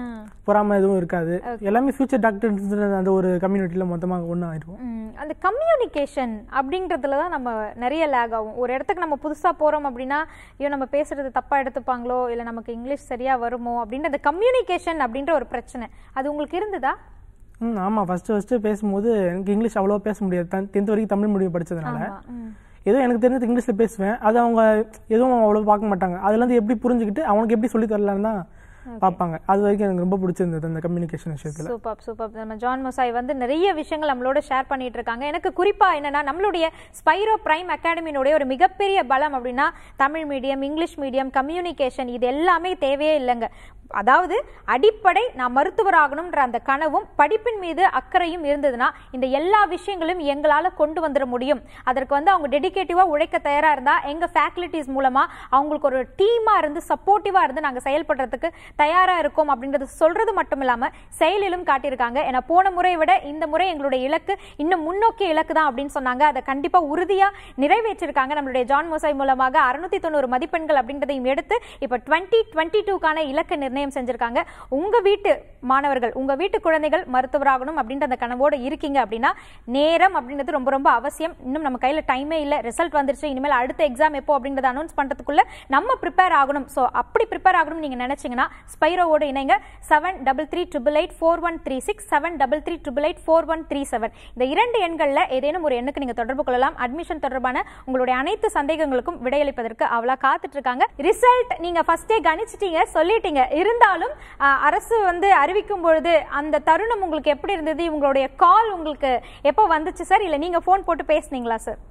பொறாம எதுவும் இருக்காது. எல்லாமே ஃபியூச்சர் டாக்டர் அந்த ஒரு கம்யூனிட்டியில மொத்தமாக ஒன்று ஆயிடும். அந்த கம்யூனிகேஷன் அப்படின்றதுல தான் நம்ம நிறைய லேக் ஆகும். ஒரு இடத்துக்கு நம்ம புதுசாக போகிறோம் அப்படின்னா ஐயோ நம்ம பேசுறது தப்பாக எடுத்துப்பாங்களோ இல்லை நமக்கு இங்கிலீஷ் சரியாக வருமோ அப்படின்ற அந்த கம்யூனிகேஷன் அப்படின்ற ஒரு பிரச்சனை அது உங்களுக்கு இருந்ததா? ம் ஆமாம். ஃபஸ்ட்டு ஃபஸ்ட்டு பேசும்போது எனக்கு இங்கிலீஷ் அவ்வளோவா பேச முடியாது. டென்த் வரைக்கும் தமிழ் மீடியம் படித்ததுனால ஏதோ எனக்கு தெரிஞ்சது இங்கிலீஷில் பேசுவேன். அது அவங்க எதுவும் அவ்வளோ பார்க்க மாட்டாங்க. அதுலேருந்து எப்படி புரிஞ்சுக்கிட்டு அவனுக்கு எப்படி சொல்லி தரலான்னு தான் பார்ப்பாங்க. அது வரைக்கும் எனக்கு ரொம்ப பிடிச்சிருந்தது அந்த கம்யூனிகேஷன் விஷயத்தில். Super super. நம்ம ஜான் மொசாய் வந்து நிறைய விஷயங்கள் நம்மளோட ஷேர் பண்ணிட்டு இருக்காங்க. எனக்கு குறிப்பாக என்னன்னா நம்மளுடைய ஸ்பைரோ பிரைம் அகாடமியினுடைய ஒரு மிகப்பெரிய பலம் அப்படின்னா Tamil medium, English medium, communication இது எல்லாமே தேவையே இல்லைங்க. அதாவது அடிப்படை நான் மருத்துவராகணும்ன்ற அந்த கனவும் படிப்பின் மீது அக்கறையும் இருந்ததுன்னா இந்த எல்லா விஷயங்களும் எங்களால் கொண்டு வந்துட முடியும். அதற்கு வந்து அவங்க டெடிகேட்டிவாக உழைக்க தயாராக இருந்தால் எங்கள் ஃபேக்கல்டிஸ் மூலமாக அவங்களுக்கு ஒரு டீமாக இருந்து சப்போர்ட்டிவாக இருந்து நாங்கள் செயல்படுறதுக்கு தயாராக இருக்கோம் அப்படின்றது சொல்றது மட்டும் இல்லாமல் செயலிலும் காட்டியிருக்காங்க. ஏன்னா போன முறையை விட இந்த முறை எங்களுடைய இலக்கு இன்னும் முன்னோக்கிய இலக்கு தான் அப்படின்னு சொன்னாங்க. அதை கண்டிப்பாக உறுதியாக நிறைவேற்றிருக்காங்க. நம்மளுடைய ஜான் மொசாய் மூலமாக அறுநூத்தி தொண்ணூறு மதிப்பெண்கள் அப்படின்றதையும் எடுத்து இப்போ டுவெண்ட்டி டுவெண்ட்டி டூக்கான இலக்கு நிர்ணயம் செஞ்சிருக்காங்க. உங்க வீட்டு மாணவர்கள், உங்க வீட்டு குழந்தைகள் மருத்துவராகணும் அப்படின்ற அந்த கனவோடு இருக்கீங்க அப்படின்னா நேரம் அப்படின்றது ரொம்ப ரொம்ப அவசியம். இன்னும் நம்ம கையில டைமே இல்லை, ரிசல்ட் வந்துருச்சு, இனிமேல் அடுத்த எக்ஸாம் எப்போ அப்படின்றத அனௌன்ஸ் பண்றதுக்குள்ள நம்ம ப்ரிப்பேர் ஆகணும். ஸோ அப்படி ப்ரிப்பேர் ஆகணும் நீங்க நினைச்சீங்கன்னா ஸ்பைரோவோடு இணைங்க. Seven double three triple eight four one three six seven double three triple eight four one three seven இந்த இரண்டு எண்களில் ஏதேனும் ஒரு எண்ணுக்கு நீங்க தொடர்பு கொள்ளலாம். அட்மிஷன் தொடர்பான உங்களுடைய அனைத்து சந்தேகங்களுக்கும் விடையளிப்பதற்கு அவளா காத்துட்டு இருக்காங்க. ரிசல்ட் நீங்க ஃபர்ஸ்டே கணிச்சிட்டீங்க, சொல்லிட்டீங்க. இருந்தாலும் அரசு வந்து அறிவிக்கும் பொழுது அந்த தருணம் உங்களுக்கு எப்படி இருந்தது? உங்களுடைய கால் உங்களுக்கு எப்போ வந்துச்சு சார்? இல்ல நீங்க போன் போட்டு பேசுனீங்களா sir?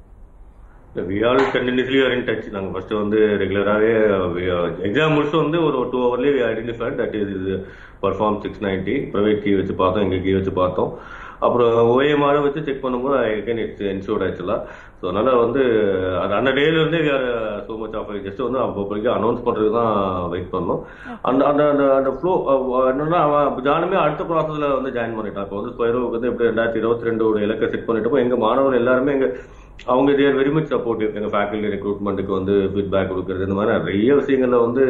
we all continuously are in touch. நாங்க ஃபர்ஸ்ட் வந்து ரெகுலராகவே எக்ஸாம் முடிச்சு வந்து ஒரு டூ ஹவர்லேயே we identified that is perform six ninety private key வச்சு பார்த்தோம், எங்க கீ வச்சு பார்த்தோம். அப்புறம் ஓஎம்ஆரை வச்சு செக் பண்ணும்போது ஐ இட்ஸ் இன்சூர்ட் ஆக்சுவலா. ஸோ அதனால வந்து அது அந்த டேல இருந்தே ஸோ மச் ஆஃப் ஜஸ்ட் வந்து அப்போதைக்கு அனௌன்ஸ் பண்றதுக்கு தான் வெயிட் பண்ணோம். அந்த அந்த அந்த அந்த ஃப்ளோ என்னன்னா அவன் ஜானுமே அடுத்த ப்ராசஸ்ல வந்து ஜாயின் பண்ணிட்டான். இப்போ வந்து ஸ்பைரோவுக்கு வந்து எப்படி ரெண்டாயிரத்தி இருபத்தி ரெண்டு இலக்கை செட் பண்ணிட்டப்போ எங்க மாணவர் எல்லாருமே எங்க அவங்க தேர் வெரி மச் சப்போர்ட்டிவ். எங்கள் ஃபேக்கல்டி ரெக்ரூட்மெண்ட்டுக்கு வந்து ஃபீட்பேக் கொடுக்குறது இந்த மாதிரி நிறைய விஷயங்கள்ல வந்து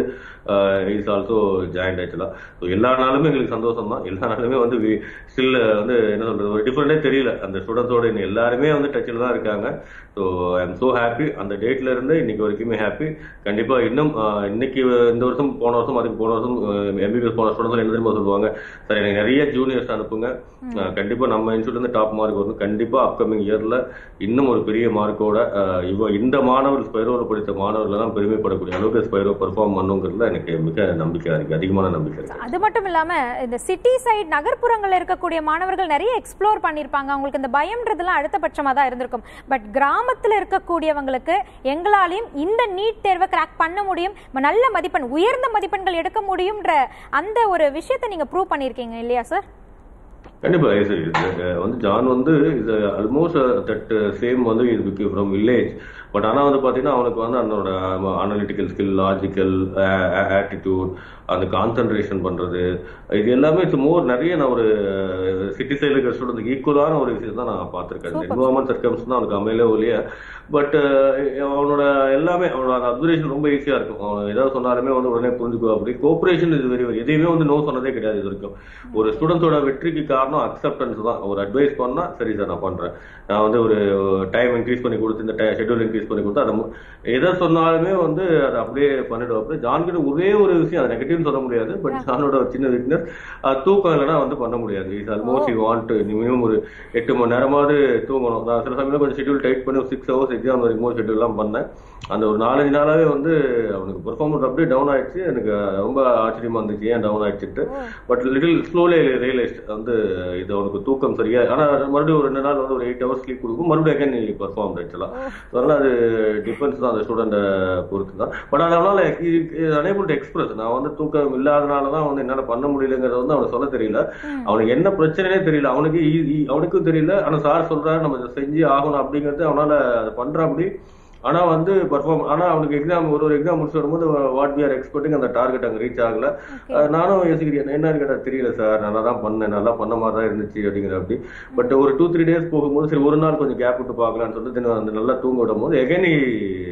இஸ் ஆல்சோ ஜாயின்ட் ஆக்சுவலாக. ஸோ எல்லா நாளுமே எங்களுக்கு சந்தோஷம் தான். எல்லா நாளுமே வந்து ஸ்டில் வந்து என்ன சொல்றது ஒரு டிஃப்ரெண்டே தெரியல. அந்த ஸ்டூடெண்ட்ஸோட இன்னும் எல்லாருமே வந்து டச்சில் தான் இருக்காங்க. So I am so happy. அந்த டேட்ல இருந்து இன்னைக்கு வரைக்குமே ஹாப்பி. கண்டிப்பா இன்னும் இன்னைக்கு இந்த வருஷம் போன வருஷம் அதுக்கு போன வருஷம் எம்பிபிஎஸ் போன ஸ்டூடெண்ட்ஸ் என்ன தெரியுமா சொல்லுவாங்க, சார் எனக்கு நிறைய ஜூனியர்ஸ் அனுப்புங்க, கண்டிப்பா நம்ம இன்ஸ்டியூட்ல இருந்து டாப் மார்க் வரும். கண்டிப்பா அப்கமிங் இயர்ல இன்னும் ஒரு பெரிய மார்க்கோட இவ இந்த மாணவர் ஸ்பைரோவில் படித்த மாணவர்கள் தான் பெருமைப்படக்கூடிய அளவுக்கு ஸ்பைரோ பெர்ஃபார்ம் பண்ணுங்கிறதுல எனக்கு மிக நம்பிக்கை இருக்கு, அதிகமான நம்பிக்கை இருக்கு. அது மட்டும் இல்லாம இந்த சிட்டி சைட் நகர்ப்புறங்கள்ல இருக்கக்கூடிய மாணவர்கள் நிறைய எக்ஸ்ப்ளோர் பண்ணிருப்பாங்க. அவங்களுக்கு இந்த பயம்ன்றதுலாம் அடுத்த பட்சமா தான் இருந்திருக்கும். பட் கிராமத்துல இருக்கக்கூடியவங்களுக்கு எங்களாலையும் இந்த நீட் தேர்வை கிராக் பண்ண முடியும், நல்ல மதிப்பெண் உயர்ந்த மதிப்பெண்கள் எடுக்க முடியும்ன்ற அந்த ஒரு விஷயத்தை நீங்க ப்ரூவ் பண்ணிருக்கீங்க இல்லையா சார்? கண்டிப்பா சார். இது வந்து ஜான் வந்து இது ஆல்மோஸ்ட் தட் சேம் வந்து இது ஃப்ரம் வில்லேஜ். பட் ஆனால் வந்து பார்த்தீங்கன்னா அவனுக்கு வந்து அதனோட அனலிட்டிக்கல் ஸ்கில், லாஜிக்கல் ஆட்டிடியூட், அந்த கான்சன்ட்ரேஷன் பண்ணுறது இது எல்லாமே இட்ஸ் மோர் நிறைய நான் ஒரு சிட்டி சைடில் இருக்கிற ஸ்டூடெண்ட்ஸுக்கு ஈக்குவலான ஒரு விஷயம் தான் நான் பார்த்துருக்கேன். என்வரான்மெண்ட் சர்க்கம்ஸ் தான் அவனுக்கு அமையலே ஒழிய பட் அவனோட எல்லாமே அவனோட அந்த அப்சர்வேஷன் ரொம்ப ஈஸியாக இருக்கும். அவன் ஏதாவது சொன்னாலுமே வந்து உடனே புரிஞ்சுக்குவா. அப்படி கோஆப்ரேஷன் இது வெரி எதையுமே வந்து நோ சொன்னதே கிடையாது இது வரைக்கும். ஒரு ஸ்டூடெண்ட்ஸோட வெற்றிக்கு காரணம் அக்செப்டன்ஸ் தான். ஒரு அட்வைஸ் பண்ணா சரி சார் நான் பண்றேன், நான் வந்து ஒரு டைம் இன்க்ரீஸ் பண்ணி கொடுத்து இந்த ஷெட்யூல் இன்க்ரீஸ் பண்ணி கொடுத்தா அதை எதை சொன்னாலுமே வந்து அதை அப்படியே பண்ணிடுவாங்க. ஜான் கிட்ட ஒரே ஒரு விஷயம் அது நெகட்டிவ்னு சொல்ல முடியாது, பட் ஜானோட சின்ன வீக்னஸ் தூக்கம் இல்லைன்னா வந்து பண்ண முடியாது. Is almost you want minimum ஒரு எட்டு மணி நேரமாவது தூங்கணும். நான் சில சமயம் கொஞ்சம் ஷெட்யூல் டைட் பண்ணி சிக்ஸ் ஹவர்ஸ் எக்ஸாம் வரைக்கும் ஷெட்யூல் எல்லாம் பண்ணேன். அந்த ஒரு நாலஞ்சு நாளாவே வந்து அவனுக்கு பெர்ஃபார்மன்ஸ் அப்படியே டவுன் ஆயிடுச்சு. எனக்கு ரொம்ப ஆச்சரியமா இருந்துச்சு ஏன் டவுன் ஆயிடுச்சுட்டு. பட் லிட்டில் ஸ்லோலி ரியலைஸ்ட் வந்து இது அவனுக்கு தூக்கம் சரியா. ஆனா மறுபடியும் ஒரு ரெண்டு நாள் வந்து ஒரு எயிட் ஹவர்ஸ் ஸ்லீப் கொடுக்கும், மறுபடியும் அகைன் நீ பெர்ஃபார்ம் ஆயிடுச்சுல. அதனால அது டிஃபரன்ஸ் தான் அந்த ஸ்டூடெண்ட் பொறுத்து தான். பட் அதனால அனேபிள் டு எக்ஸ்பிரஸ். நான் வந்து தூக்கம் இல்லாதனாலதான் வந்து என்னால பண்ண முடியலங்கிறத வந்து அவனுக்கு சொல்ல தெரியல. அவனுக்கு என்ன பிரச்சனையே தெரியல, அவனுக்கு அவனுக்கும் தெரியல. ஆனா சார் சொல்றாரு நம்ம செஞ்சு ஆகணும் அப்படிங்கிறது அவனால அதை பண்ற அப்படி. ஆனா வந்து பர்ஃபார்ம் ஆனா அவனுக்கு எக்ஸாம் ஒரு ஒரு எக்ஸாம் முடிச்சு வரும்போது வாட் வி ஆர் எக்ஸ்பெக்டிங் அந்த டார்கெட் அங்கே ரீச் ஆகல. நானும் யோசிக்கிறேன் என்னன்னு கேட்டா தெரியல சார், நல்லா தான் பண்ணேன், நல்லா பண்ண மாதிரி தான் இருந்துச்சு அப்படிங்கிற அப்படி. பட் ஒரு டூ த்ரீ டேஸ் போகும்போது சரி ஒரு நாள் கொஞ்சம் கேப் விட்டு பார்க்கலான்னு சொல்லிட்டு அந்த நல்லா தூங்க விடும் போது எகைன்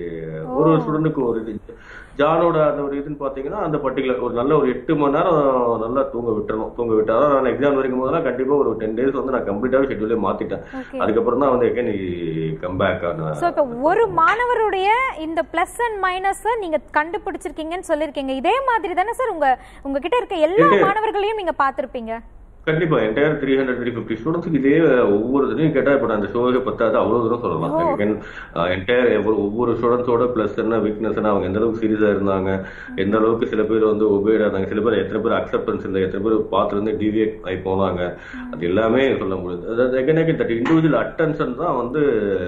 ஒரு ஒரு ஸ்டூடெண்ட்டுக்கு ஒரு இது. ஜானோட அந்த ஒரு இதுன்னு பாத்தீங்கன்னா அந்த பர்டிகுலர் ஒரு நல்ல ஒரு எட்டு மணி நேரம் நல்லா தூங்க விட்டுறணும். தூங்க விட்டாதான் நான் எக்ஸாம் வரைக்கும் போதெல்லாம் கண்டிப்பா ஒரு டென் டேஸ் வந்து நான் கம்ப்ளீட்டாவே ஷெட்யூலே மாத்திட்டேன். அதுக்கப்புறம் தான் வந்து எகேன் கம் பேக் ஆன. சோ இப்ப ஒரு மாணவருடைய இந்த பிளஸ் அண்ட் மைனஸ் நீங்க கண்டுபிடிச்சிருக்கீங்கன்னு சொல்லிருக்கீங்க. இதே மாதிரி தானே சார் உங்க உங்ககிட்ட இருக்க எல்லா மாணவர்களையும் நீங்க பாத்திருப்பீங்க? கண்டிப்பா entire three hundred three fifty ஸ்டூடெண்ட்ஸ்க்கு இதே ஒவ்வொரு இதுலையும் கேட்டா இப்ப அந்த ஷோவே பத்தாது அவ்வளவு தூரம் சொல்லலாம். என்டையர் ஒவ்வொரு ஸ்டூடெண்ட்ஸோட பிளஸ் என்ன வீக்னஸ் என்ன, அவங்க எந்த அளவுக்கு சீரியஸா இருந்தாங்க, எந்த அளவுக்கு சில பேர் வந்து ஒபேடா இருந்தாங்க, சில பேர் எத்தனை பேர் அக்செப்டன்ஸ் இல்லை, எத்தனை பேர் பார்த்து இருந்து டிவியேட் ஆகி போனாங்க, அது எல்லாமே சொல்ல முடியுது. அதாவது தட் இண்டிவிஜுவல் அட்டென்ஷன் தான் வந்து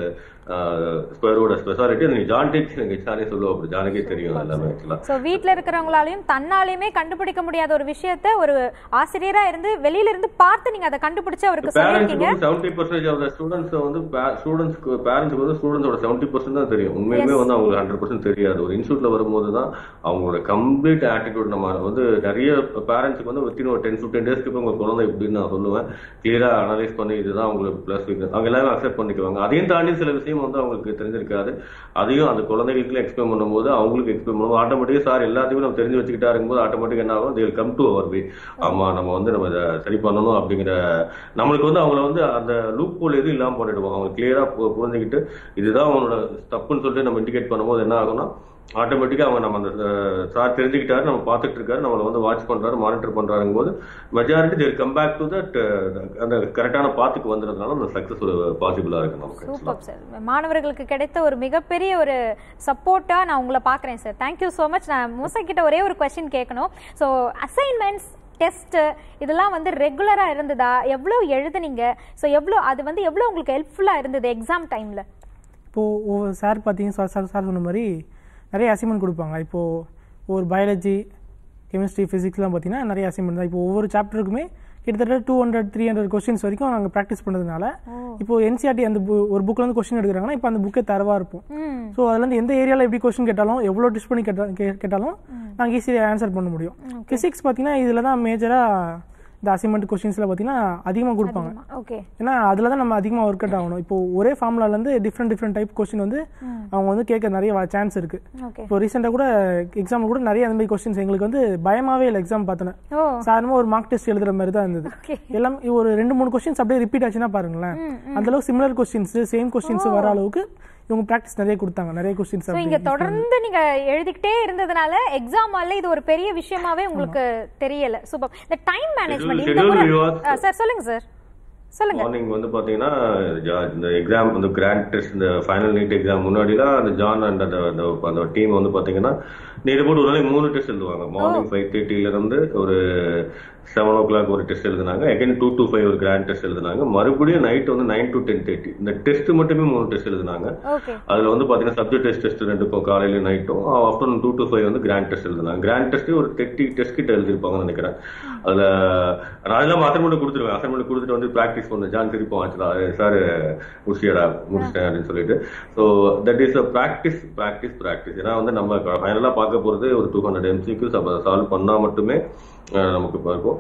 ஸ்பைரோட ஸ்பெஷாலிட்டி. நீங்க ஜான் டேக்ஸ் எனக்கு சாரே சொல்லுவோம், அப்படி ஜானுக்கே தெரியும் எல்லாமே. சோ வீட்ல இருக்கிறவங்களாலையும் தன்னாலையுமே கண்டுபிடிக்க முடியாத ஒரு விஷயத்தை ஒரு ஆசிரியரா இருந்து வெளியில இருந்து பார்த்து நீங்க அதை கண்டுபிடிச்சு அவருக்கு சொல்லிருக்கீங்க. Seventy percentage of the students வந்து ஸ்டூடெண்ட்ஸ்க்கு பேரண்ட்ஸ்க்கு வந்து ஸ்டூடெண்ட்ஸோட செவன்டி பர்சன்ட் தான் தெரியும். உண்மையுமே வந்து அவங்களுக்கு ஹண்ட்ரட் பர்சன்ட் தெரியாது. ஒரு இன்ஸ்டியூட்ல வரும்போது தான் அவங்களோட கம்ப்ளீட் ஆட்டிடியூட் நம்ம வந்து நிறைய பேரண்ட்ஸ்க்கு வந்து வித்தின் ஒரு டென் ஃபிஃப்டீன் டேஸ்க்கு உங்க குழந்தை இப்படின்னு நான் சொல்லுவேன், கிளியரா அனலைஸ் பண்ணி இதுதான் அவங்களுக்கு பிளஸ் வீக்னஸ் அவங்க எல்லாமே அக்செப்ட் பண்ணிக்குவாங்க. அதையும் தாண்டி சில விஷயம் வந்து அவங்களுக்கு தெரிஞ்சிருக்காது. அதையும் அந்த குழந்தைகளுக்கு எக்ஸ்பிளைன் பண்ணும்போது அவங்களுக்கு எக்ஸ்பிளைன் பண்ணும்போது ஆட்டோமேட்டிக்கா சார் எல்லாத்தையும் நம்ம தெரிஞ்சு வச்சுக்கிட்டா இருக்கும்போது ஆட்டோமேட்டிக் என்ன ஆகும், they will come to our way. ஆமா நம்ம வந்து நம்ம இதை சரி பண்ணணும் அப்படிங்கிற நம்மளுக்கு வந்து அவங்கள வந்து அந்த லூப் போல் எதுவும் இல்லாம பண்ணிடுவோம். அவங்க கிளியரா புரிஞ்சுக்கிட்டு இதுதான் அவங்களோட தப்புன்னு சொல்லிட்டு நம்ம இண்டிகேட் பண்ணும்போது என்ன ஆகும்னா ஆட்டோமேட்டிக்கா அவங்க நம்ம அந்த சார் தெரிஞ்சுக்கிட்டாரு, நம்ம பார்த்துட்டு இருக்காரு, நம்மளை வந்து வாட்ச் பண்றாரு, மானிட்டர் பண்றாருங்கும் போது majority there come back to that அந்த கரெக்டான பாத்துக்கு வந்துறதுனால அந்த சக்சஸ் ஒரு பாசிபிளா இருக்கு நமக்கு. சூப்பர் சார், மாணவர்களுக்கு கிடைத்த ஒரு மிகப்பெரிய ஒரு சப்போர்ட்டா நான் உங்களை பாக்குறேன் சார். Thank you so much. நான் மூசா கிட்ட ஒரே ஒரு கொஸ்டின் கேட்கணும். ஸோ அசைன்மெண்ட்ஸ் டெஸ்ட் இதெல்லாம் வந்து ரெகுலரா இருந்ததா, எவ்வளவு எழுதுனீங்க, ஸோ எவ்வளோ அது வந்து எவ்வளோ உங்களுக்கு ஹெல்ப்ஃபுல்லா இருந்தது எக்ஸாம் டைம்ல? இப்போ சார் பார்த்தீங்கன்னா சார் சார் சொன்ன மாதிரி நிறைய அசைன்மெண்ட் கொடுப்பாங்க. இப்போது ஒரு பயாலஜி, கெமிஸ்ட்ரி, ஃபிசிக்ஸ்லாம் பார்த்தீங்கன்னா நிறைய அசைன்மெண்ட் தான். இப்போ ஒவ்வொரு சாப்டருக்குமே கிட்டத்தட்ட two hundred three hundred questions வரைக்கும் நாங்கள் ப்ராக்டிஸ் பண்ணுறதுனால இப்போ என்சிஆர்டி அந்த ஒரு புக்கில் வந்து கொஸ்டின் எடுக்கிறாங்கன்னா இப்போ அந்த புக்கே தரவா இருப்போம். ஸோ அதில் வந்து எந்த ஏரியாவில் எப்படி கொஸ்டின் கேட்டாலும் எவ்வளோ டெஸ்ட் பண்ணி கேட்டா கேட்டாலும் நாங்கள் ஈஸியாக ஆன்சர் பண்ண முடியும். ஃபிசிக்ஸ் பார்த்தீங்கன்னா இதில் தான் மேஜராக இந்த அசைன்மெண்ட் கொஸ்டின்ஸ்ல பார்த்தீங்கன்னா அதிகமாக கொடுப்பாங்க. ஏன்னா அதில் தான் நம்ம அதிகமாக ஒர்க் அவுட் ஆகணும். இப்போ ஒரே ஃபார்முலாலேருந்து டிஃப்ரெண்ட் டிஃப்ரெண்ட் டைப் கொஸ்டின் வந்து அவங்க வந்து கேட்க நிறைய சான்ஸ் இருக்கு. இப்போ ரீசெண்டாக கூட எக்ஸாம் கூட நிறைய அந்த மாதிரி கொஸ்டின்ஸ் எங்களுக்கு வந்து பயமாவே இல்லை. எக்ஸாம் பார்த்தோன்னே சாதாரணமாக ஒரு மார்க் டெஸ்ட் எழுதுற மாதிரி தான் இருந்தது. எல்லாம் ஒரு ரெண்டு மூணு கொஸ்டின்ஸ் அப்படியே ரிப்பீட் ஆச்சுன்னா பாருங்களேன், அந்த அளவுக்கு சிமிலர் கொஸ்டின்ஸ் சேம் கொஸ்டின்ஸ் வர அளவுக்கு இவங்க பிராக்டிஸ் நிறைய கொடுத்தாங்க, நிறைய क्वेश्चंस. சோ இங்க தொடர்ந்து நீங்க எழுதிக்கிட்டே இருந்ததனால எக்ஸாம் ஹால்ல இது ஒரு பெரிய விஷயமாவே உங்களுக்கு தெரியல. சூப்பர். இந்த டைம் மேனேஜ்மென்ட் இந்த முறை சார் சொல்லுங்க சார் சொல்லுங்க. மார்னிங் வந்து பாத்தீங்கன்னா இந்த எக்ஸாம் இந்த கிராண்ட் டெஸ்ட் இந்த ஃபைனல் நீட் எக்ஸாம் முன்னாடிலாம் அந்த ஜான் அண்ட் அந்த அந்த டீம் வந்து பாத்தீங்கன்னா நீங்க போட்டு ஒரு நாளைக்கு மூணு டெஸ்ட் எழுதுவாங்க. மார்னிங் ஃபைவ் தேர்ட்டில இருந்து ஒரு செவன் ஓ கிளாக் ஒரு டெஸ்ட் எழுதுனாங்க, அகைன் டூ டு ஃபைவ் ஒரு கிராண்ட் டெஸ்ட் எழுதுனாங்க, மறுபடியும் நைட் வந்து நைன் டு டென் தேர்ட்டி இந்த டெஸ்ட் மட்டுமே மூணு டெஸ்ட் எழுதுனாங்க. அதுல வந்து பாத்தீங்கன்னா சப்ஜெக்ட் டெஸ்ட் டெஸ்ட் ரெண்டுக்கும் காலையில நைட்டும், ஆஃப்டர்நூன் டூ டு ஃபைவ் வந்து கிராண்ட் டெஸ்ட் எழுதுனாங்க. கிராண்ட் டெஸ்ட் ஒரு தேர்ட்டி டெஸ்ட் கிட்ட எழுதிருப்பாங்கன்னு நினைக்கிறேன். அதுல நான் அதெல்லாம் அசைன்மெண்ட் கொடுத்துருவேன். அசைன்மெண்ட் கொடுத்துட்டு வந்து ப்ராக்டிஸ் பண்ண ஜான் திருப்போம் ஆச்சுடா சார் முடிச்சியடா முடிச்சிட்டேன் அப்படின்னு சொல்லிட்டு. So that is a practice practice practice. ஏன்னா வந்து நம்ம ஃபைனலா பார்க்க போறது ஒரு டூ ஹண்ட்ரட் எம்சிக்யூஸ் சால்வ் பண்ணா மட்டுமே நமக்கு இருக்கும்.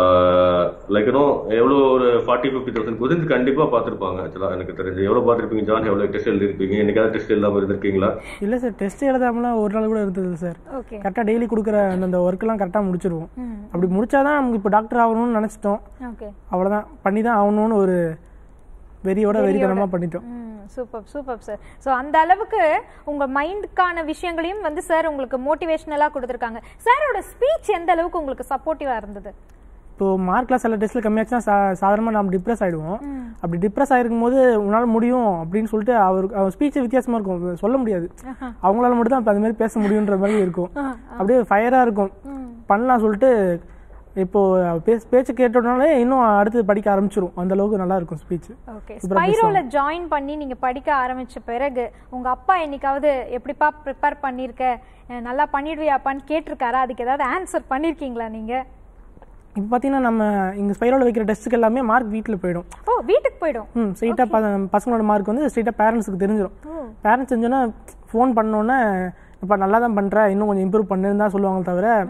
லைக் இன்னும் எவ்வளோ ஒரு ஃபார்ட்டி ஃபிஃப்டி தௌசண்ட் கொஸ்டின்ஸ் கண்டிப்பா பார்த்துருப்பாங்க. ஆக்சுவலா எனக்கு தெரிஞ்சு எவ்வளவு பார்த்துருப்பீங்க ஜான், எவ்வளவு டெஸ்ட் எழுதிருப்பீங்க, என்னைக்காவது டெஸ்ட் எழுதாம இருந்திருக்கீங்களா? இல்ல சார், டெஸ்ட் எழுதாமலாம் ஒரு நாள் கூட இருந்தது சார். கரெக்டா டெய்லி கொடுக்குற அந்த ஒர்க் எல்லாம் கரெக்டா முடிச்சிருவோம். அப்படி முடிச்சாதான் நமக்கு இப்போ டாக்டர் ஆகணும்னு நினைச்சிட்டோம், அவ்வளவுதான் பண்ணிதான் ஆகணும்னு ஒரு வெறியோட வெறித்தனமா பண்ணிட்டோம். Super super sir. ஸோ அந்த அளவுக்கு உங்க மைண்டுக்கான விஷயங்களையும் வந்து சார் உங்களுக்கு மோட்டிவேஷனலா கொடுத்துருக்காங்க. சாரோட ஸ்பீச் எந்த அளவுக்கு உங்களுக்கு சப்போர்ட்டிவா இருந்தது? இப்போ மார்க்லாம் சில டெஸ்ட்ல கம்மியாச்சுன்னா சாதாரணமாக நம்ம டிப்ரெஸ் ஆயிடுவோம். அப்படி டிப்ரெஸ் ஆயிருக்கும் போது உன்னால முடியும் அப்படின்னு சொல்லிட்டு அவர் அவர் ஸ்பீச் வித்தியாசமா இருக்கும், சொல்ல முடியாது. அவங்களால மட்டும் தான் அந்த மாதிரி பேச முடியுன்ற மாதிரி இருக்கும். அப்படியே ஃபயரா இருக்கும், பண்ணலாம் சொல்லிட்டு இப்போ பேச்சு கேட்டோம்னாலே இன்னும் அடுத்து படிக்க ஆரம்பிச்சிரும். அந்த அளவுக்கு நல்லா இருக்கும் ஸ்பீச். ஓகே. ஸ்பைரோல ஜாயின் பண்ணி நீங்க படிக்க ஆரம்பிச்ச பிறகு உங்க அப்பா என்னைக்காவது எப்படிப்பா ப்ரிப்பேர் பண்ணிருக்க, நல்லா பண்ணிடுவியாப்பான்னு கேட்டிருக்காரா? அதுக்கு ஏதாவது ஆன்சர் பண்ணிருக்கீங்களா நீங்க? இப்போ பார்த்தீங்கன்னா நம்ம இங்கே ஸ்பைரோல வைக்கிற டெஸ்ட்டுக்கு எல்லாமே மார்க் வீட்டில் போயிடும். ஓ, வீட்டுக்கு போயிடும். ம், ஸ்ட்ரெயிட்டாக பசங்களோட மார்க் வந்து ஸ்ட்ரெயிட்டாக பேரண்ட்ஸுக்கு தெரிஞ்சிடும். பேரண்ட்ஸ் தெரிஞ்சோன்னா ஃபோன் பண்ணோன்னே இப்போ நல்லா தான் பண்ணுற, இன்னும் கொஞ்சம் இம்ப்ரூவ் பண்ணுன்னு தான் சொல்லுவாங்க. தவிர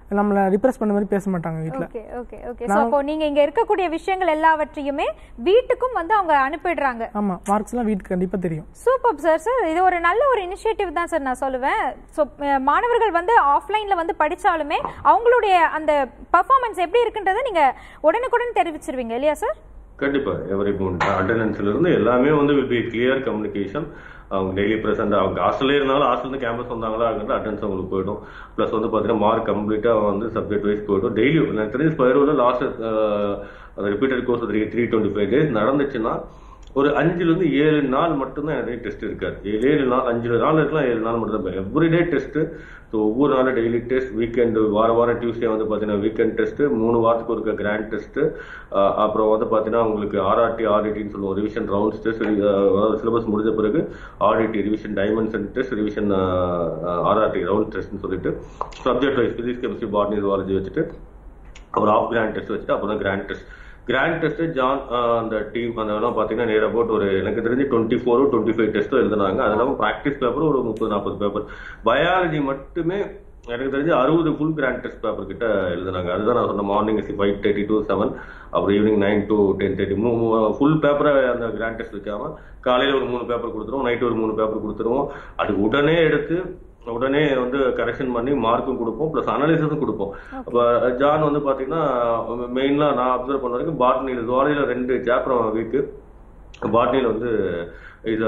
நம்மள ரிப்ரஸ் பண்ண மாதிரி பேச மாட்டாங்க வீட்ல. ஓகே ஓகே ஓகே சோ அப்போ நீங்க இங்க இருக்கக்கூடிய விஷயங்கள் எல்லாவற்றையுமே வீட்டுக்கும் வந்து அவங்க அனுப்பிடுறாங்க. ஆமா, மார்க்ஸ்லாம் வீட்டுக்கு கண்டிப்பா தெரியும். Super sir. சார் இது ஒரு நல்ல ஒரு இனிஷியேட்டிவ் தான் சார் நான் சொல்லுவேன். ஸோ மாணவர்கள் வந்து ஆஃப்லைன்ல வந்து படிச்சாலுமே அவங்களுடைய அந்த பெர்ஃபார்மன்ஸ் எப்படி இருக்குன்றதை நீங்க உடனுக்குடன் தெரிவிச்சிருவீங்க இல்லையா சார்? கண்டிப்பா எவரி அட்டெண்டன்ஸ்ல இருந்து எல்லாமே வந்து வில் பி கிளியர் கம்யூனிகேஷன். அவங்க டெய்லி ப்ரெசென்ட் அவங்க ஹாஸ்டல்லே இருந்தாலும் ஹாஸ்டல் கேம்பஸ் வந்தாங்களா அப்படின்ற அட்டெண்டன்ஸ் அவங்களுக்கு போயிடும். ப்ளஸ் வந்து பார்த்தீங்கன்னா மார்க் கம்ப்ளீட்டா வந்து சப்ஜெக்ட் வைஸ் போயிடும். டெய்லி எனக்கு தெரிஞ்சு ஸ்பைரோல லாஸ்ட் அந்த repeated course three three twenty five days நடந்துச்சுன்னா ஒரு அஞ்சுல இருந்து ஏழு நாள் மட்டும்தான் நிறைய டெஸ்ட் இருக்காது. ஏழு நாள் அஞ்சு நாள் இருக்கலாம், ஏழு நாள் மட்டும் தான் எவ்ரிடே டெஸ்ட். ஸோ ஒவ்வொரு நாளும் டெய்லி டெஸ்ட், வீக்கெண்டு வார வாரம் டியூஸ்டே வந்து பார்த்தீங்கன்னா வீக்கெண்ட் டெஸ்ட், மூணு வாரத்துக்கு ஒரு கிராண்ட் டெஸ்ட், அப்புறம் வந்து பார்த்தீங்கன்னா உங்களுக்கு ஆர்ஆர்டி ஆர்டிடின்னு சொல்லுவோம், ரிவிஷன் ரவுண்ட்ஸ் டெஸ்ட். சிலபஸ் முடிஞ்ச பிறகு RTD revision dimension test, revision RRT round டெஸ்ட்னு சொல்லிட்டு subject wise physics chemistry botany zoology வச்சுட்டு அப்புறம் ஆஃப் கிராண்ட் டெஸ்ட் வச்சுட்டு அப்புறம் தான் grand test. Grand test John அந்த டீம் அதெல்லாம் பார்த்தீங்கன்னா நேர் அபவுட் ஒரு எனக்கு தெரிஞ்சு டுவெண்ட்டி ஃபோரோ டுவெண்ட்டி ஃபைவ் டெஸ்ட்டோ எழுதுனாங்க. அது இல்லாமல் ப்ராக்டிஸ் பேப்பர் ஒரு முப்பது நாற்பது பேப்பர். பயாலஜி மட்டுமே எனக்கு தெரிஞ்சு அறுபது ஃபுல் கிராண்ட் டெஸ்ட் பேப்பர் கிட்ட எழுதுனாங்க. அதுதான் நான் சொன்ன morning five thirty to seven, அப்புறம் evening nine to ten thirty மூ ஃபுல் பேப்பரை அந்த கிராண்ட் டெஸ்ட் வைக்காம காலையில் ஒரு மூணு பேப்பர் கொடுத்துருவோம், நைட்டு ஒரு மூணு பேப்பர் கொடுத்துருவோம். அது உடனே எடுத்து உடனே வந்து கரெக்ஷன் பண்ணி மார்க்கும் கொடுப்போம், பிளஸ் அனாலிசிஸும் கொடுப்போம். அப்போ ஜான் வந்து பார்த்தீங்கன்னா மெயினாக நான் அப்சர்வ் பண்ண வரைக்கும் பாட்னியில் ஜுவாலஜியில் ரெண்டு சாப்டர் வீக்கு, பாட்னியில் வந்து இது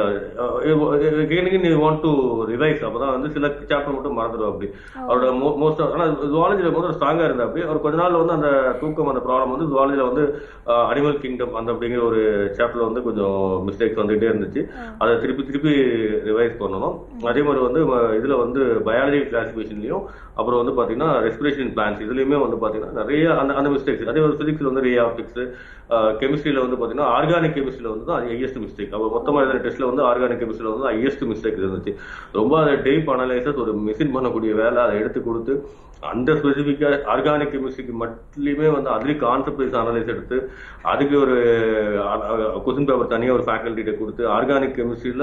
வாண்ட் டு ரிவைஸ். அப்பதான் வந்து சில சாப்டர் மட்டும் மறந்துடும். அப்படி அவரோட மோஸ்ட் ஆனால் ஜுவாலஜியில் வந்து ஸ்ட்ராங்கா இருந்தா அப்படி அவர் கொஞ்ச நாள் வந்து அந்த தூக்கம் அந்த ப்ராப்ளம் வந்து ஜுவாலஜியில் வந்து அனிமல் கிங்டம் அந்த அப்படிங்கிற ஒரு சாப்டர்ல வந்து கொஞ்சம் மிஸ்டேக்ஸ் வந்துகிட்டே இருந்துச்சு. அதை திருப்பி திருப்பி ரிவைஸ் பண்ணணும். அதே மாதிரி வந்து இதுல வந்து பயாலஜி கிளாசிபிகேஷன்லயும் அப்புறம் வந்து பாத்தீங்கன்னா ரெஸ்பிரேஷன் பிளான்ஸ் இதுலயுமே வந்து பாத்தீங்கன்னா நிறைய அந்த அந்த மிஸ்டேக்ஸ். அதே மாதிரி பிசிக்ஸ்ல வந்து ரியாப்டிக்ஸ், கெமிஸ்ட்ரியில வந்து பாத்தீங்கன்னா ஆர்கானிக் கெமிஸ்ட்ரியில வந்து அது ஹையஸ்ட் மிஸ்டேக். அப்போ மொத்தமா எழுதுற டெஸ்ட்ல வந்து ஆர்கானிக் கெமிஸ்ட்ரியில வந்து ஹையஸ்ட் மிஸ்டேக் இருந்துச்சு. ரொம்ப அதை டீப் அனலைசஸ் ஒரு மிஷின் பண்ணக்கூடிய வேலை அதை எடுத்து கொடுத்து அந்த ஸ்பெசிபிக்கா ஆர்கானிக் கெமிஸ்ட்ரிக்கு மட்டுமே வந்து அதுலேயும் கான்செப்ட் வைஸ் அனலைஸ் எடுத்து அதுக்கு ஒரு கொஸ்டின் பேப்பர் தனியாக ஒரு ஃபேக்கல்ட்டிகிட்ட கொடுத்து ஆர்கானிக் கெமிஸ்ட்ரியில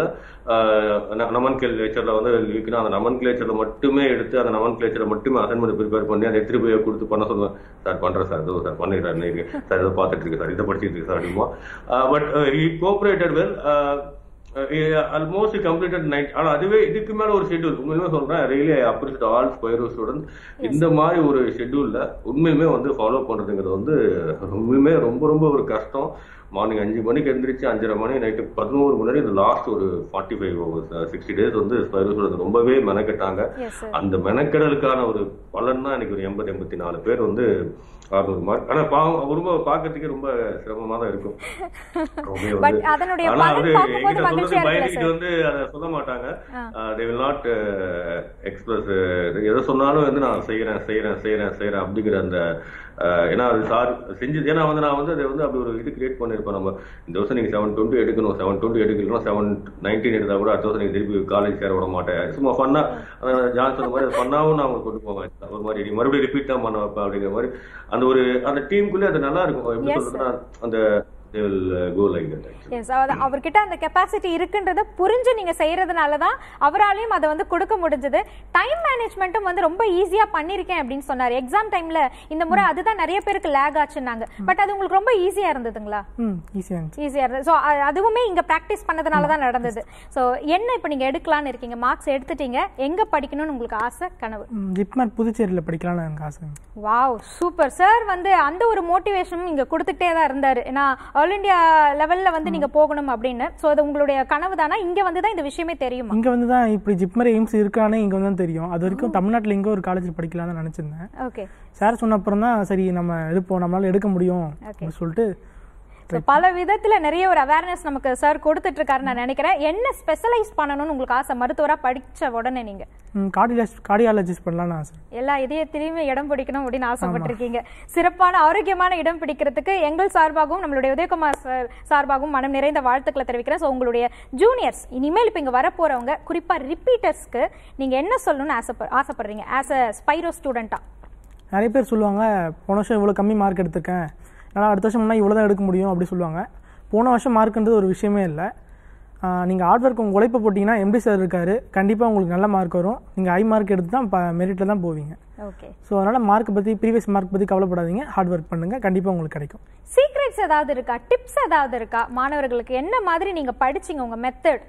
நமன் கிளேச்சர்ல வந்து இருக்குன்னா அந்த நமன் கிளேச்சர்ல மட்டுமே எடுத்து அந்த நமன் கிளேச்சரை மட்டுமே அசைன்மெண்ட் ப்ரிப்பேர் பண்ணி அதை எடுத்துட்டு போய் கொடுத்து பண்ண சொல்லுவேன். சார் பண்றேன் சார், இதோ சார் பண்ணிடுறேன் சார், இதை பார்த்துட்டு இருக்கு சார், இதை படிச்சுட்டு இருக்கு சார் அப்படிமா. But he cooperated well, almost completed night. ஆனா அதுவே இதுக்கு மேல ஒரு ஷெட்யூல் உண்மையுமே சொல்றேன், really I appreciate all Spiro students. இந்த மாதிரி ஒரு ஷெட்யூல்ல உண்மையுமே வந்து ஃபாலோ பண்றதுங்கிறது வந்து உண்மையுமே ரொம்ப ரொம்ப ஒரு கஷ்டம். மார்னிங் அஞ்சு மணிக்கு எழுந்திரிச்சு அஞ்சரை மணி நைட்டு பதினோரு முன்னாடி இந்த லாஸ்ட் ஒரு ஃபார்ட்டி ஃபைவ் சிக்ஸ்டி டேஸ் வந்து ஸ்பைரோ ஸ்டூடெண்ட்ஸ் ரொம்பவே மெனக்கெட்டாங்க. அந்த மெனக்கெடலுக்கான ஒரு பலன் தான் எனக்கு ஒரு எண்பது எண்பத்தி நாலு பேர் வந்து அறுநூறு மார்க். ஆனா பாவம் ரொம்ப பாக்கிறதுக்கே ரொம்ப சிரமமா தான் இருக்கும். ஆனா வந்து எங்கிட்ட சொல்றது பயந்துட்டு வந்து அதை சொல்ல மாட்டாங்க. They will not express. எதை சொன்னாலும் வந்து நான் செய்யறேன் செய்யறேன் செய்யறேன் செய்யறேன் அப்படிங்கிற அந்த ஏன்னா அது சார் செஞ்சு ஏன்னா வந்து நான் வந்து அதை வந்து அப்படி ஒரு இது கிரியேட் பண்ணிருப்பேன். நம்ம இந்த வருஷம் நீங்க செவன் டுவெண்ட்டி எடுக்கணும், செவன் டுவெண்ட்டி எடுக்கணும், செவன் நைன்டீன் எடுத்தா கூட அடுத்த வருஷம் நீங்க திருப்பி காலேஜ் சேர விட மாட்டேன். சும்மா ஃபன்னா ஜான் சொன்ன மாதிரி ஃபன்னாவும் நான் அவங்க கொண்டு போவேன். ஒரு மாதிரி நீ மறுபடியும் ரிப்பீட் தான் பண்ண வைப்பேன் அப்படிங்கிற மாதிரி அந்த ஒரு அந்த டீமுக்குள்ளே அது நல்லா இருக்கும். எப்படி சொல்றதுன்னா அந்த அவர்கிட்ட அந்த கெப்பாசிட்டி இருக்குன்றத புரிஞ்சு நீங்க செய்யறதுனால தான் அவராலையும் அதை வந்து கொடுக்க முடிஞ்சது. டைம் மேனேஜ்மெண்ட்டும் வந்து ரொம்ப ஈஸியா பண்ணிருக்கேன் அப்படின்னு சொன்னாரு. எக்ஸாம் டைம்ல இந்த முறை அதுதான் நிறைய பேருக்கு லேக் ஆச்சுன்னாங்க. பட் அது உங்களுக்கு ரொம்ப ஈஸியா இருந்ததுங்களா? ஈஸியா இருந்தது. ஸோ அதுவுமே இங்க பிராக்டிஸ் பண்ணதுனால தான் நடந்தது. ஸோ என்ன இப்ப நீங்க எடுக்கலாம்னு இருக்கீங்க? மார்க்ஸ் எடுத்துட்டீங்க, எங்க படிக்கணும்னு உங்களுக்கு ஆசை, கனவு? ஜிப்மர் புதுச்சேரியில படிக்கலாம்னு எனக்கு ஆசை. Wow, super. சார் வந்து அந்த ஒரு மோட்டிவேஷனும் இங்க கொடுத்துட்டே தான் இருந்தாரு. ஏன்னா ஆல் இந்தியா லெவல்ல வந்து நீங்க போகணும் அப்படின்னு. சோ அது உங்களுடைய கனவு தானா? இங்க வந்து தான் இந்த விஷயமே தெரியுமா? இங்க வந்து தான் இப்படி ஜிப்மர் எய்ம்ஸ் இருக்கானே இங்க வந்து தான் தெரியும். அது வரைக்கும் தமிழ்நாட்டுல இங்க ஒரு காலேஜ்ல படிக்கலாம்னு நினைச்சிருந்தேன். ஓகே. சார் சொன்ன அப்புறம் தான் சரி நம்ம எடுப்போம், நம்மளால எடுக்க முடியும் அப்படின்னு சொல்லிட்டு பல விதத்துல நிறைய ஒரு அவேர்னஸ் நமக்கு சார் கொடுத்துட்டு இருக்காரு நான் நினைக்கிறேன். என்ன ஸ்பெஷலைஸ் பண்ணணும்னு உங்களுக்கு ஆசை மருத்துவரா படிச்ச உடனே? நீங்க கார்டியாலஜிஸ்ட் பண்ணலாம்னு ஆசை. எல்லா இதயத்திலையுமே இடம் பிடிக்கணும் அப்படின்னு ஆசைப்பட்டிருக்கீங்க. சிறப்பான ஆரோக்கியமான இடம் பிடிக்கிறதுக்கு எங்கள் சார்பாகவும் நம்மளுடைய உதயகுமார் சார் சார்பாகவும் மனம் நிறைந்த வாழ்த்துக்களை தெரிவிக்கிறேன். ஸோ உங்களுடைய ஜூனியர்ஸ் இனிமேல் இப்போ இங்க வரப்போறவங்க குறிப்பா ரிப்பீட்டர்ஸ்க்கு நீங்க என்ன சொல்லணும்னு ஆசைப்ப ஆசைப்படுறீங்க ஆஸ் அ ஸ்பைரோ ஸ்டூடெண்டா? நிறைய பேர் சொல்லுவாங்க போன வருஷம் இவ்வளவு கம்மி மார்க் எடுத்திருக்கேன், ஆனால் அடுத்த வருஷம் முன்னாடி இவ்வளோ தான் எடுக்க முடியும் அப்படி சொல்லுவாங்க. போன வருஷம் மார்க்குன்றது ஒரு விஷயமே இல்லை. நீங்கள் ஹார்ட் ஒர்க் உங்கள் உழைப்பு போட்டிங்கன்னா எம்டி சார் இருக்காரு, கண்டிப்பாக உங்களுக்கு நல்ல மார்க் வரும். நீங்கள் ஹை மார்க் எடுத்து தான் இப்போ மெரிட்டில் தான் போவீங்க. ஓகே. ஸோ அதனால் மார்க் பற்றி ப்ரீவியஸ் மார்க் பற்றி கவலைப்படாதீங்க, ஹார்ட் ஒர்க் பண்ணுங்கள், கண்டிப்பாக உங்களுக்கு கிடைக்கும். சீக்ரெட்ஸ் ஏதாவது இருக்கா, டிப்ஸ் ஏதாவது இருக்கா மாணவர்களுக்கு? என்ன மாதிரி நீங்கள் படிச்சிங்க உங்கள் மெத்தட்?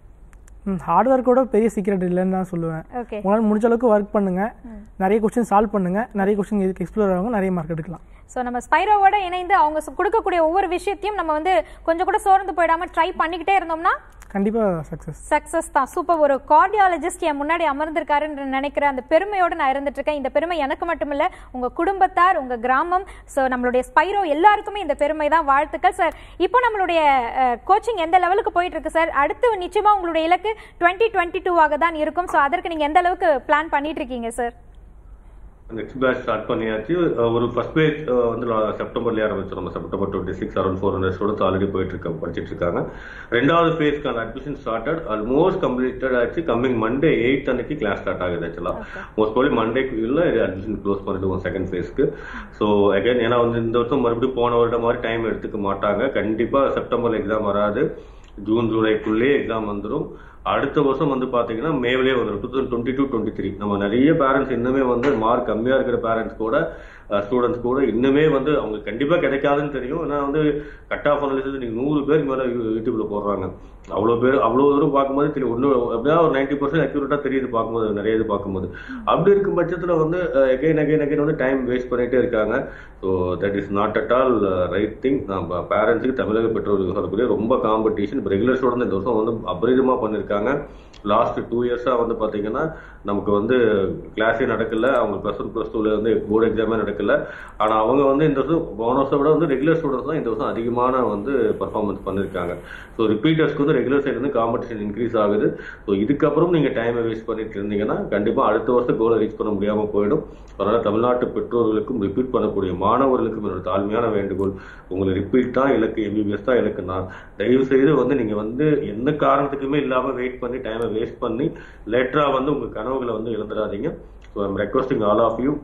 ஹார்ட் ஒர்க்கோட பெரிய சீக்ரெட் இல்லைன்னு தான் சொல்லுவேன். உங்களால் முடிஞ்ச அளவுக்கு ஒர்க் பண்ணுங்கள், நிறைய கொஸ்டின் சால்வ் பண்ணுங்கள், நிறைய கொஸ்டின் இதுக்கு எக்ஸ்ப்ளோர் ஆகும், நிறைய மார்க் எடுக்கலாம். ஸோ நம்ம ஸ்பைரோவோட இணைந்து அவங்க கொடுக்கக்கூடிய ஒவ்வொரு விஷயத்தையும் நம்ம வந்து கொஞ்சம் கூட சோர்ந்து போயிடாம ட்ரை பண்ணிக்கிட்டே இருந்தோம்னா கண்டிப்பாக சக்ஸஸ் சக்ஸஸ் தான். சூப்பர். ஒரு கார்டியாலஜிஸ்ட் என் முன்னாடி அமர்ந்திருக்காருன்னு நினைக்கிற அந்த பெருமையோடு நான் இருந்துட்டு இருக்கேன். இந்த பெருமை எனக்கு மட்டும் இல்லை, உங்கள் குடும்பத்தார், உங்கள் கிராமம், ஸோ நம்மளுடைய ஸ்பைரோ எல்லாருக்குமே இந்த பெருமை தான். வாழ்த்துக்கள் சார். இப்போ நம்மளுடைய கோச்சிங் எந்த லெவலுக்கு போயிட்டு இருக்கு சார்? அடுத்து நிச்சயமாக உங்களுடைய இலக்கு டுவெண்ட்டி டுவெண்ட்டி டூவாக தான் இருக்கும். ஸோ அதற்கு நீங்கள் எந்த அளவுக்கு பிளான் பண்ணிட்டு இருக்கீங்க சார்? நெக்ஸ்ட் பேட்ச் ஸ்டார்ட் பண்ணியாச்சு. ஒரு ஃபர்ஸ்ட் பேட்ச் வந்து செப்டம்பர்லேயே ஆரம்பிச்சோம். நம்ம September twenty six around four hundred students already போயிட்டு இருக்க படிச்சுட்டு இருக்காங்க. ரெண்டாவது பேஸ்க்கான அட்மிஷன் ஸ்டார்டட் ஆல்மோஸ்ட் கம்ப்ளீட்டட் ஆச்சு. கம்மிங் மண்டே எயிட் அன்னைக்கு கிளாஸ் ஸ்டார்ட் ஆகுது. ஆக்சுவலாக மோஸ்ட் ப்ராபப்லி மண்டேக்குள்ள அட்மிஷன் க்ளோஸ் பண்ணிடுவோம் செகண்ட் ஃபேஸ்க்கு. ஸோ அகைன் ஏன்னா வந்து இந்த வருஷம் மறுபடியும் போன வருடம் மாதிரி டைம் எடுத்துக்க மாட்டாங்க. கண்டிப்பாக செப்டம்பர்ல எக்ஸாம் வராது, ஜூன் ஜூலைக்குள்ளேயே எக்ஸாம் வந்துடும். அடுத்த வருஷம் வந்து பாத்தீங்கன்னா மேவிலே வந்துடும். Two thousand twenty two twenty three நம்ம நிறைய பேரண்ட்ஸ் இன்னுமே வந்து மார்க் கம்மியா இருக்கிற பேரண்ட்ஸ் கூட ஸ்டூடெண்ட்ஸ் கூட இன்னுமே வந்து அவங்க கண்டிப்பா கிடைக்காதுன்னு தெரியும். ஏன்னா வந்து கட் ஆஃப் அனாலிசிஸ் நீங்க நூறு பேருக்கு மேல யூடியூப்ல போடுறாங்க. அவ்வளவு பேர் அவ்வளவு தூரம் பார்க்கும்போது தெரியும். ஒன்னு அப்படியே ஒரு நைன்டி பர்சன்ட் அக்யூரேட்டா தெரியுது பார்க்கும்போது, நிறைய இது பார்க்கும்போது. அப்படி இருக்கும் பட்சத்துல வந்து அகைன் அகைன் அகைன் வந்து டைம் வேஸ்ட் பண்ணிட்டே இருக்காங்க. So that is not at all right thing. நம்ம பேரண்ட்ஸுக்கு தமிழக பெற்றோர்கள் சொல்லக்கூடிய ரொம்ப காம்படிஷன். இப்போ ரெகுலர் ஸ்டூடெண்ட் இந்த வருஷம் வந்து அபரிதமா பண்ணிருக்காங்க. லாஸ்ட் டூ இயர்ஸா வந்து பாத்தீங்கன்னா நமக்கு வந்து கிளாஸே நடக்கல. அவங்க பிளஸ் ஒன் பிளஸ் டூல வந்து போர்டு எக்ஸாமே நடக்கல. ஆனா அவங்க வந்து இந்த வருஷம் போன வருஷம் விட வந்து ரெகுலர் ஸ்டூடெண்ட்ஸ் தான் இந்த வருஷம் அதிகமான வந்து பர்ஃபார்மன்ஸ் பண்ணிருக்காங்க. ஸோ ரிப்பீட்டர்ஸ்க்கு வந்து ரெகுலர் சைடு வந்து காம்படிஷன் இன்க்ரீஸ் ஆகுது. ஸோ இதுக்கப்புறம் நீங்க டைமை வேஸ்ட் பண்ணிட்டு இருந்தீங்கன்னா கண்டிப்பா அடுத்த வருஷம் கோலை ரீச் பண்ண முடியாம போயிடும். அதனால தமிழ்நாட்டு பெற்றோர்களுக்கும் ரிப்பீட் பண்ணக்கூடிய மாணவர்களுக்கும் என்னோட தாழ்மையான வேண்டுகோள், உங்களை ரிப்பீட் தான் இலக்கு, எம்பிபிஎஸ் தான் இலக்கு. நான் தயவு செய்து வந்து நீங்க வந்து எந்த காரணத்துக்குமே இல்லாம வெயிட் பண்ணி டைமை வேஸ்ட் பண்ணி லேட்டரா வந்து உங்க கனவுகளை வந்து இழந்துடாதீங்க. So I'm requesting all of you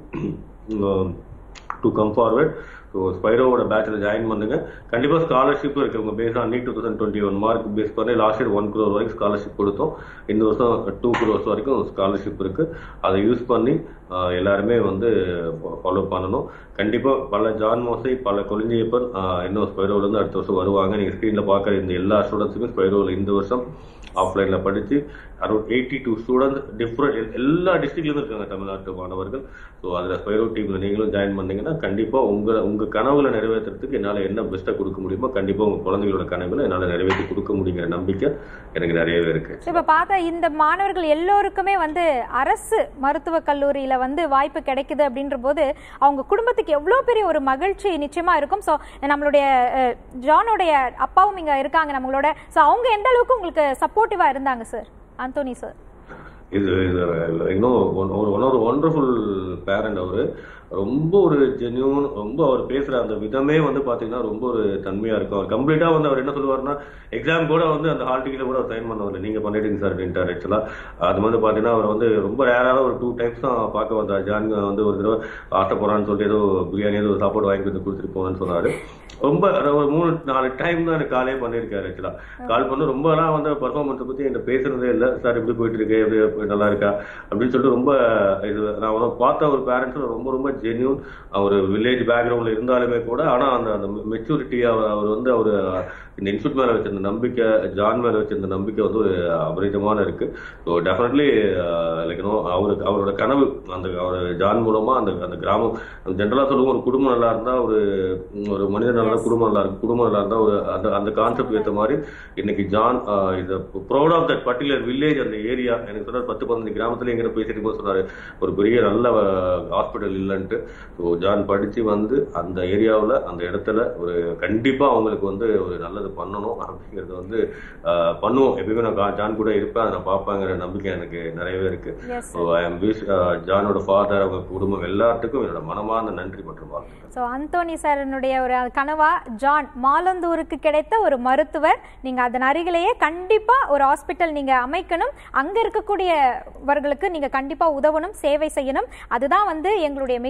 to come forward. So ஸ்பைரோவோட பேட்சில் ஜாயின் பண்ணுங்க. கண்டிப்பாக ஸ்காலர்ஷிப்பும் இருக்கு. உங்க base on NEET two thousand twenty one mark base பண்ணி லாஸ்ட் இயர் ஒன் குரோர் வரைக்கும் ஸ்காலர்ஷிப் கொடுத்தோம். இந்த வருஷம் டூ குரோர்ஸ் வரைக்கும் ஸ்காலர்ஷிப் இருக்கு. அதை யூஸ் பண்ணி எல்லாருமே வந்து ஃபாலோ பண்ணணும். கண்டிப்பாக பல ஜான் மோசை, பல கொலிஞ்சியப்பன் இன்னும் ஸ்பைரோவிலேருந்து அடுத்த வருஷம் வருவாங்க. நீங்கள் ஸ்க்ரீனில் பார்க்குற இந்த எல்லா ஸ்டூடெண்ட்ஸுமே ஸ்பைரோவில் இந்த வருஷம் ஆஃப்லைனில் படித்து around eighty two students different எல்லா டிஸ்ட்ரிக்ட்லேருந்து இருக்காங்க தமிழ்நாட்டு மாணவர்கள். ஸோ அதில் ஸ்பைரோ டீமில் நீங்களும் ஜாயின் பண்ணீங்கன்னா கண்டிப்பாக உங்கள் உங்கள் கனவுகளை நிறைவேற்றுறதுக்கு என்னால் என்ன பெஸ்ட்டாக கொடுக்க முடியுமோ கண்டிப்பாக உங்கள் குழந்தைகளோட கனவுகளை என்னால் நிறைவேற்றி கொடுக்க முடியுங்கிற நம்பிக்கை எனக்கு நிறையவே இருக்குது. இப்போ பார்த்தா இந்த மாணவர்கள் எல்லோருக்குமே வந்து அரசு மருத்துவக் கல்லூரியில் வந்து வாய்ப்பு கிடைக்குது அப்படின்ற போது அவங்க குடும்பத்துக்கு எவ்வளோ பெரிய ஒரு மகிழ்ச்சி நிச்சயமாக இருக்கும். ஸோ நம்மளுடைய ஜானோடைய அப்பாவும் இங்கே இருக்காங்க நம்மளோட. ஸோ அவங்க எந்த அளவுக்கு உங்களுக்கு சப்போர்ட்டிவாக இருந்தாங்க சார்? ஆந்தோனி சார் இது இன்னும் ஒரு ஒன் ஒரு ஒண்டர்ஃபுல் பேரண்ட். அவரு ரொம்ப ஒரு ஜென்யூன், ரொம்ப அவர் பேசுற அந்த விதமே வந்து பாத்தீங்கன்னா ரொம்ப ஒரு தன்மையா இருக்கும். அவர் கம்ப்ளீட்டா வந்து அவர் என்ன சொல்லுவாருன்னா எக்ஸாம் கூட வந்து அந்த ஹால் டிக்கெட்ல கூட அவர் சைன் பண்ணவர் நீங்க பண்ணிட்டீங்க சார் அப்படின்ட்டார். ஆக்சுவலா அது வந்து பாத்தீங்கன்னா அவர் வந்து ரொம்ப ரேராக ஒரு டூ டைம்ஸ் தான் பார்க்க வந்தார். ஜான் வந்து ஒரு தடவை ஆசைப்படுறான்னு சொல்லிட்டு ஏதோ பிரியாணி ஏதோ சாப்பாடு வாங்கி வந்து கொடுத்துட்டு போனேன்னு சொன்னாரு. ரொம்ப ஒரு மூணு நாலு டைம் தான் எனக்கு காலே பண்ணியிருக்காரு. ஆக்சுவலா கால் பண்ணி ரொம்ப எல்லாம் வந்து பர்ஃபார்மன்ஸை பத்தி என்கிட்ட பேசுறதே இல்லை. சார் எப்படி போயிட்டு இருக்கு, எப்படி நல்லா இருக்கா அப்படின்னு சொல்லிட்டு ரொம்ப இது நான் பார்த்த ஒரு பேரண்ட்ஸ் ரொம்ப ரொம்ப ஜென்யூன். அவர் வில்லேஜ் பேக்ரவுண்ட்ல இருந்தாலுமே கூட ஆனா அந்த அந்த மெச்சூரிட்டி அவர் வந்து அவர் இந்த இன்ஸ்டியூட் மேல வச்சிருந்த நம்பிக்கை, ஜான் மேல வச்சிருந்த நம்பிக்கை வந்து ஒரு அபரிதமான இருக்கு. ஸோ டெஃபினெட்லி லைக் நோ அவருக்கு அவரோட கனவு அந்த அவர் ஜான் மூலமா அந்த அந்த கிராமம் ஜென்ரலா சொல்லுவோம் ஒரு குடும்பம் நல்லா இருந்தா ஒரு ஒரு மனிதன் நல்லா குடும்பம் நல்லா இருக்கு, குடும்பம் நல்லா இருந்தா ஒரு அந்த அந்த கான்செப்ட் ஏற்ற மாதிரி இன்னைக்கு ஜான் இது proud of that particular village அந்த ஏரியா. எனக்கு சொன்னார் பத்து பதினஞ்சு கிராமத்துல எங்க பேசிட்டு போது சொன்னாரு ஒரு பெரிய நல்ல ஹாஸ்பிட்டல் இல்லைன்ட்டு. ஸோ ஜான் படிச்சு வந்து அந்த ஏரியாவில் அந்த இடத்துல ஒரு கண்டிப்பா அவங்களுக்கு வந்து ஒரு நல்லது பண்ணணும் அப்படிங்கிறது வந்து பண்ணுவோம். எப்பயுமே நான் ஜான் கூட இருப்பேன், அதை நான் பார்ப்பாங்கிற நம்பிக்கை எனக்கு நிறையவே இருக்கு. ஸோ ஐ எம் விஷ் ஜானோட ஃபாதர் அவங்க குடும்பம் எல்லாத்துக்கும் என்னோட மனமார்ந்த நன்றி மற்றும் வாழ்த்துக்கள். ஸோ அந்தோனி சாரனுடைய ஒரு கனவா ஜான் மாலந்தூருக்கு கிடைத்த ஒரு மருத்துவர். நீங்க அதன் அருகிலேயே கண்டிப்பா ஒரு ஹாஸ்பிட்டல் நீங்க அமைக்கணும், அங்க இருக்கக்கூடியவர்களுக்கு நீங்க கண்டிப்பா உதவணும், சேவை செய்யணும். அதுதான் வந்து எங்களுடைய மிக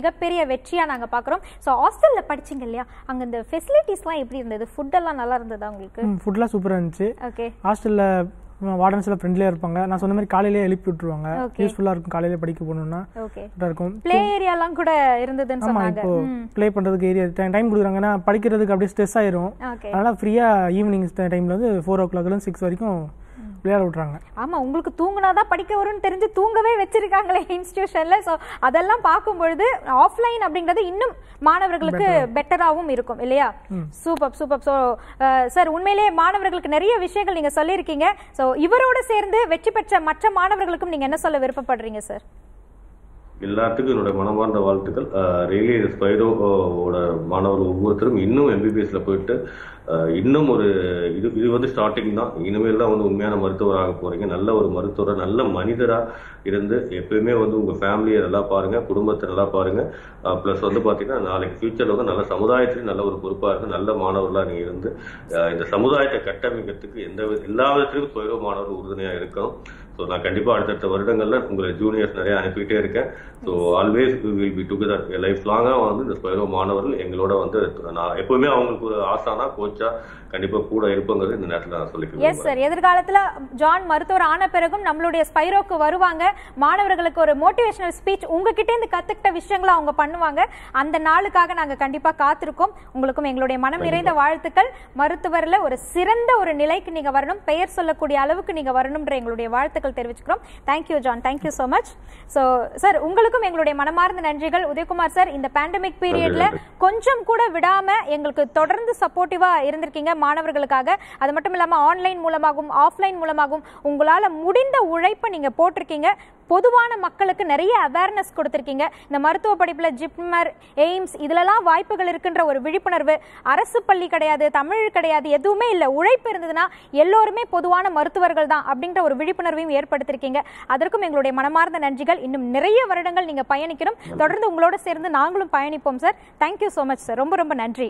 மிகப்பெரிய வெற்றியா நாங்க பாக்குறோம். ஸோ ஹாஸ்டல்ல படிச்சீங்க இல்லையா, அங்க இந்த ஃபெசிலிட்டிஸ்லாம் எப்படி இருந்தது? ஃபுட் எல்லாம் நல்லா இருந்ததா உங்களுக்கு? ஃபுட்லாம் சூப்பரா இருந்துச்சு. ஓகே. ஹாஸ்டல்ல வார்டன்ஸ் எல்லாம் ஃப்ரெண்ட்லியா இருப்பாங்க. நான் சொன்ன மாதிரி காலையிலேயே எழுப்பி விட்டுருவாங்க. யூஸ்ஃபுல்லா இருக்கும் காலையில படிக்க போகணும்னா. கரெக்டா இருக்கும். ப்ளே ஏரியாலாம் கூட இருந்ததுன்னு சொன்னாங்க. இப்போ ப்ளே பண்றதுக்கு ஏரியா டைம் கொடுக்குறாங்கன்னா படிக்கிறதுக்கு அப்படியே ஸ்ட்ரெஸ் ஆயிரும். அதனால ஃப்ரீயா ஈவினிங் டைம்ல வந்து ஃபோர் ஓ கிளாக்ல இருந்து சிக்ஸ் வரைக்கும் விளையாட விட்டுறாங்க. ஆமா, உங்களுக்கு தூங்குனாதான் படிக்க வரும்னு தெரிஞ்சு தூங்கவே வச்சிருக்காங்களே இன்ஸ்டிடியூஷன்ல. சோ அதெல்லாம் பார்க்கும்பொழுது ஆஃப்லைன் அப்படிங்கிறது இன்னும் மாணவர்களுக்கு பெட்டராகவும் இருக்கும் இல்லையா? Super super. ஸோ சார், உண்மையிலேயே மாணவர்களுக்கு நிறைய விஷயங்கள் நீங்க சொல்லியிருக்கீங்க. ஸோ இவரோட சேர்ந்து வெற்றி பெற்ற மற்ற மாணவர்களுக்கும் நீங்க என்ன சொல்ல விருப்பப்படுறீங்க சார்? எல்லாத்துக்கும் என்னோட மனமார்ந்த வாழ்த்துக்கள். ரியலி ஸ்பைரோட மாணவர்கள் ஒவ்வொருத்தரும் இன்னும் எம்பிபிஎஸ்ல போயிட்டு இன்னும் ஒரு இது இது வந்து ஸ்டார்டிங் தான். இனிமேல் தான் வந்து உண்மையான மருத்துவராக போறீங்க. நல்ல ஒரு மருத்துவராக நல்ல மனிதரா இருந்து எப்பயுமே வந்து உங்க ஃபேமிலியை நல்லா பாருங்க, குடும்பத்தை நல்லா பாருங்க. பிளஸ் வந்து பாத்தீங்கன்னா நாளைக்கு ஃபியூச்சர்ல வந்து நல்ல சமுதாயத்திலும் நல்ல ஒரு பொறுப்பா இருந்து நல்ல மாணவர்களா நீங்க இருந்து இந்த சமுதாயத்தை கட்டமைக்கிறதுக்கு எந்த எல்லா விதத்திலும் ஸ்பைரோ மாணவர்கள் உறுதுணையா இருக்கணும். ஸோ நான் கண்டிப்பா அடுத்தடுத்த வருடங்கள்ல உங்களை ஜூனியர்ஸ் நிறைய அனுப்பிட்டே இருக்கேன். So always will be together. Life லாங்கா வந்து இந்த ஸ்பைரோ மாணவர்கள் எங்களோட வந்து நான் எப்பவுமே அவங்களுக்கு ஒரு ஆசானா கோச்சா கண்டிப்பா கூட இருப்பங்கிறது இந்த நேரத்தில் நான் சொல்லிக்கிறேன். எஸ் சார், எதிர்காலத்துல ஜான் மருத்துவர் ஆன பிறகும் நம்மளுடைய ஸ்பைரோக்கு வருவாங்க. மாணவர்களுக்கு ஒரு மோட்டிவேஷனல் ஸ்பீச் உங்ககிட்ட இருந்து கத்துக்கிட்ட விஷயங்களை அவங்க பண்ணுவாங்க. அந்த நாளுக்காக நாங்க கண்டிப்பா காத்திருக்கோம். உங்களுக்கும் எங்களுடைய மனம் நிறைந்த வாழ்த்துக்கள். மருத்துவர்ல ஒரு சிறந்த ஒரு நிலைக்கு நீங்க வரணும், பெயர் சொல்லக்கூடிய அளவுக்கு நீங்க வரணும்ன்ற எங்களுடைய வாழ்த்துக்கள் தெரிவிச்சுக்கிறோம். Thank you John, thank you so much. So sir, உங்களுக்கும் எங்களுடைய மனமார்ந்த நன்றிகள். உதயகுமார் சார், இந்த பேண்டமிக் பீரியட்ல கொஞ்சம் கூட விடாம எங்களுக்கு தொடர்ந்து சப்போர்ட்டிவா இருந்திருக்கீங்க மாணவர்களுக்காக. அது மட்டும் இல்லாம ஆன்லைன் மூலமாகவும் ஆஃப்லைன் மூலமாகவும் உங்களால முடிந்த உழைப்பை நீங்க போட்டிருக்கீங்க. பொதுவான மக்களுக்கு நிறைய அவேர்னஸ் கொடுத்திருக்கீங்க. இந்த மருத்துவ படிப்புல ஜிப்மர், எய்ம்ஸ் இதுலலாம் வாய்ப்புகள் இருக்கின்ற ஒரு விழிப்புணர்வு. அரசு பள்ளி கிடையாது, தமிழ் கிடையாது, எதுவுமே இல்லை. உழைப்பு இருந்ததுன்னா எல்லோருமே பொதுவான மருத்துவர்கள் தான் அப்படின்ற ஒரு விழிப்புணர்வையும் ஏற்படுத்திருக்கீங்க. அதற்கும் எங்களுடைய மனமார்ந்த நன்றிகள். இன்னும் நிறைய வருடங்கள் நீங்க பயணிக்கணும். தொடர்ந்து உங்களோட சேர்ந்து நாங்களும் பயணிப்போம் sir. Thank you so much sir. ரொம்ப ரொம்ப நன்றி.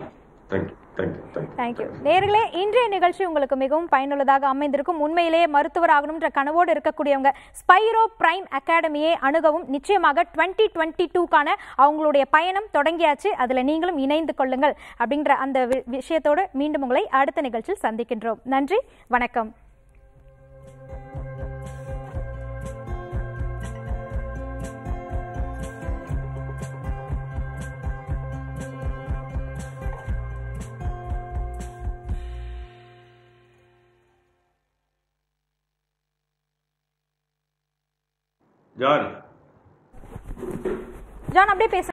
தேங்க்யூ. நேர்களே, இன்றைய நிகழ்ச்சி உங்களுக்கு மிகவும் பயனுள்ளதாக அமைந்திருக்கும். உண்மையிலேயே மருத்துவர் ஆகணும்ன்ற கனவோடு இருக்கக்கூடியவங்க ஸ்பைரோ பிரைம் அகாடமியை அணுகவும். நிச்சயமாக டுவெண்ட்டி டுவெண்ட்டி டூக்கான அவங்களுடைய பயணம் தொடங்கியாச்சு. அதுல நீங்களும் இணைந்து கொள்ளுங்கள் அப்படின்ற அந்த விஷயத்தோடு மீண்டும் உங்களை அடுத்த நிகழ்ச்சியில் சந்திக்கின்றோம். நன்றி, வணக்கம். ஜான் ஜான் அப்படியே பேச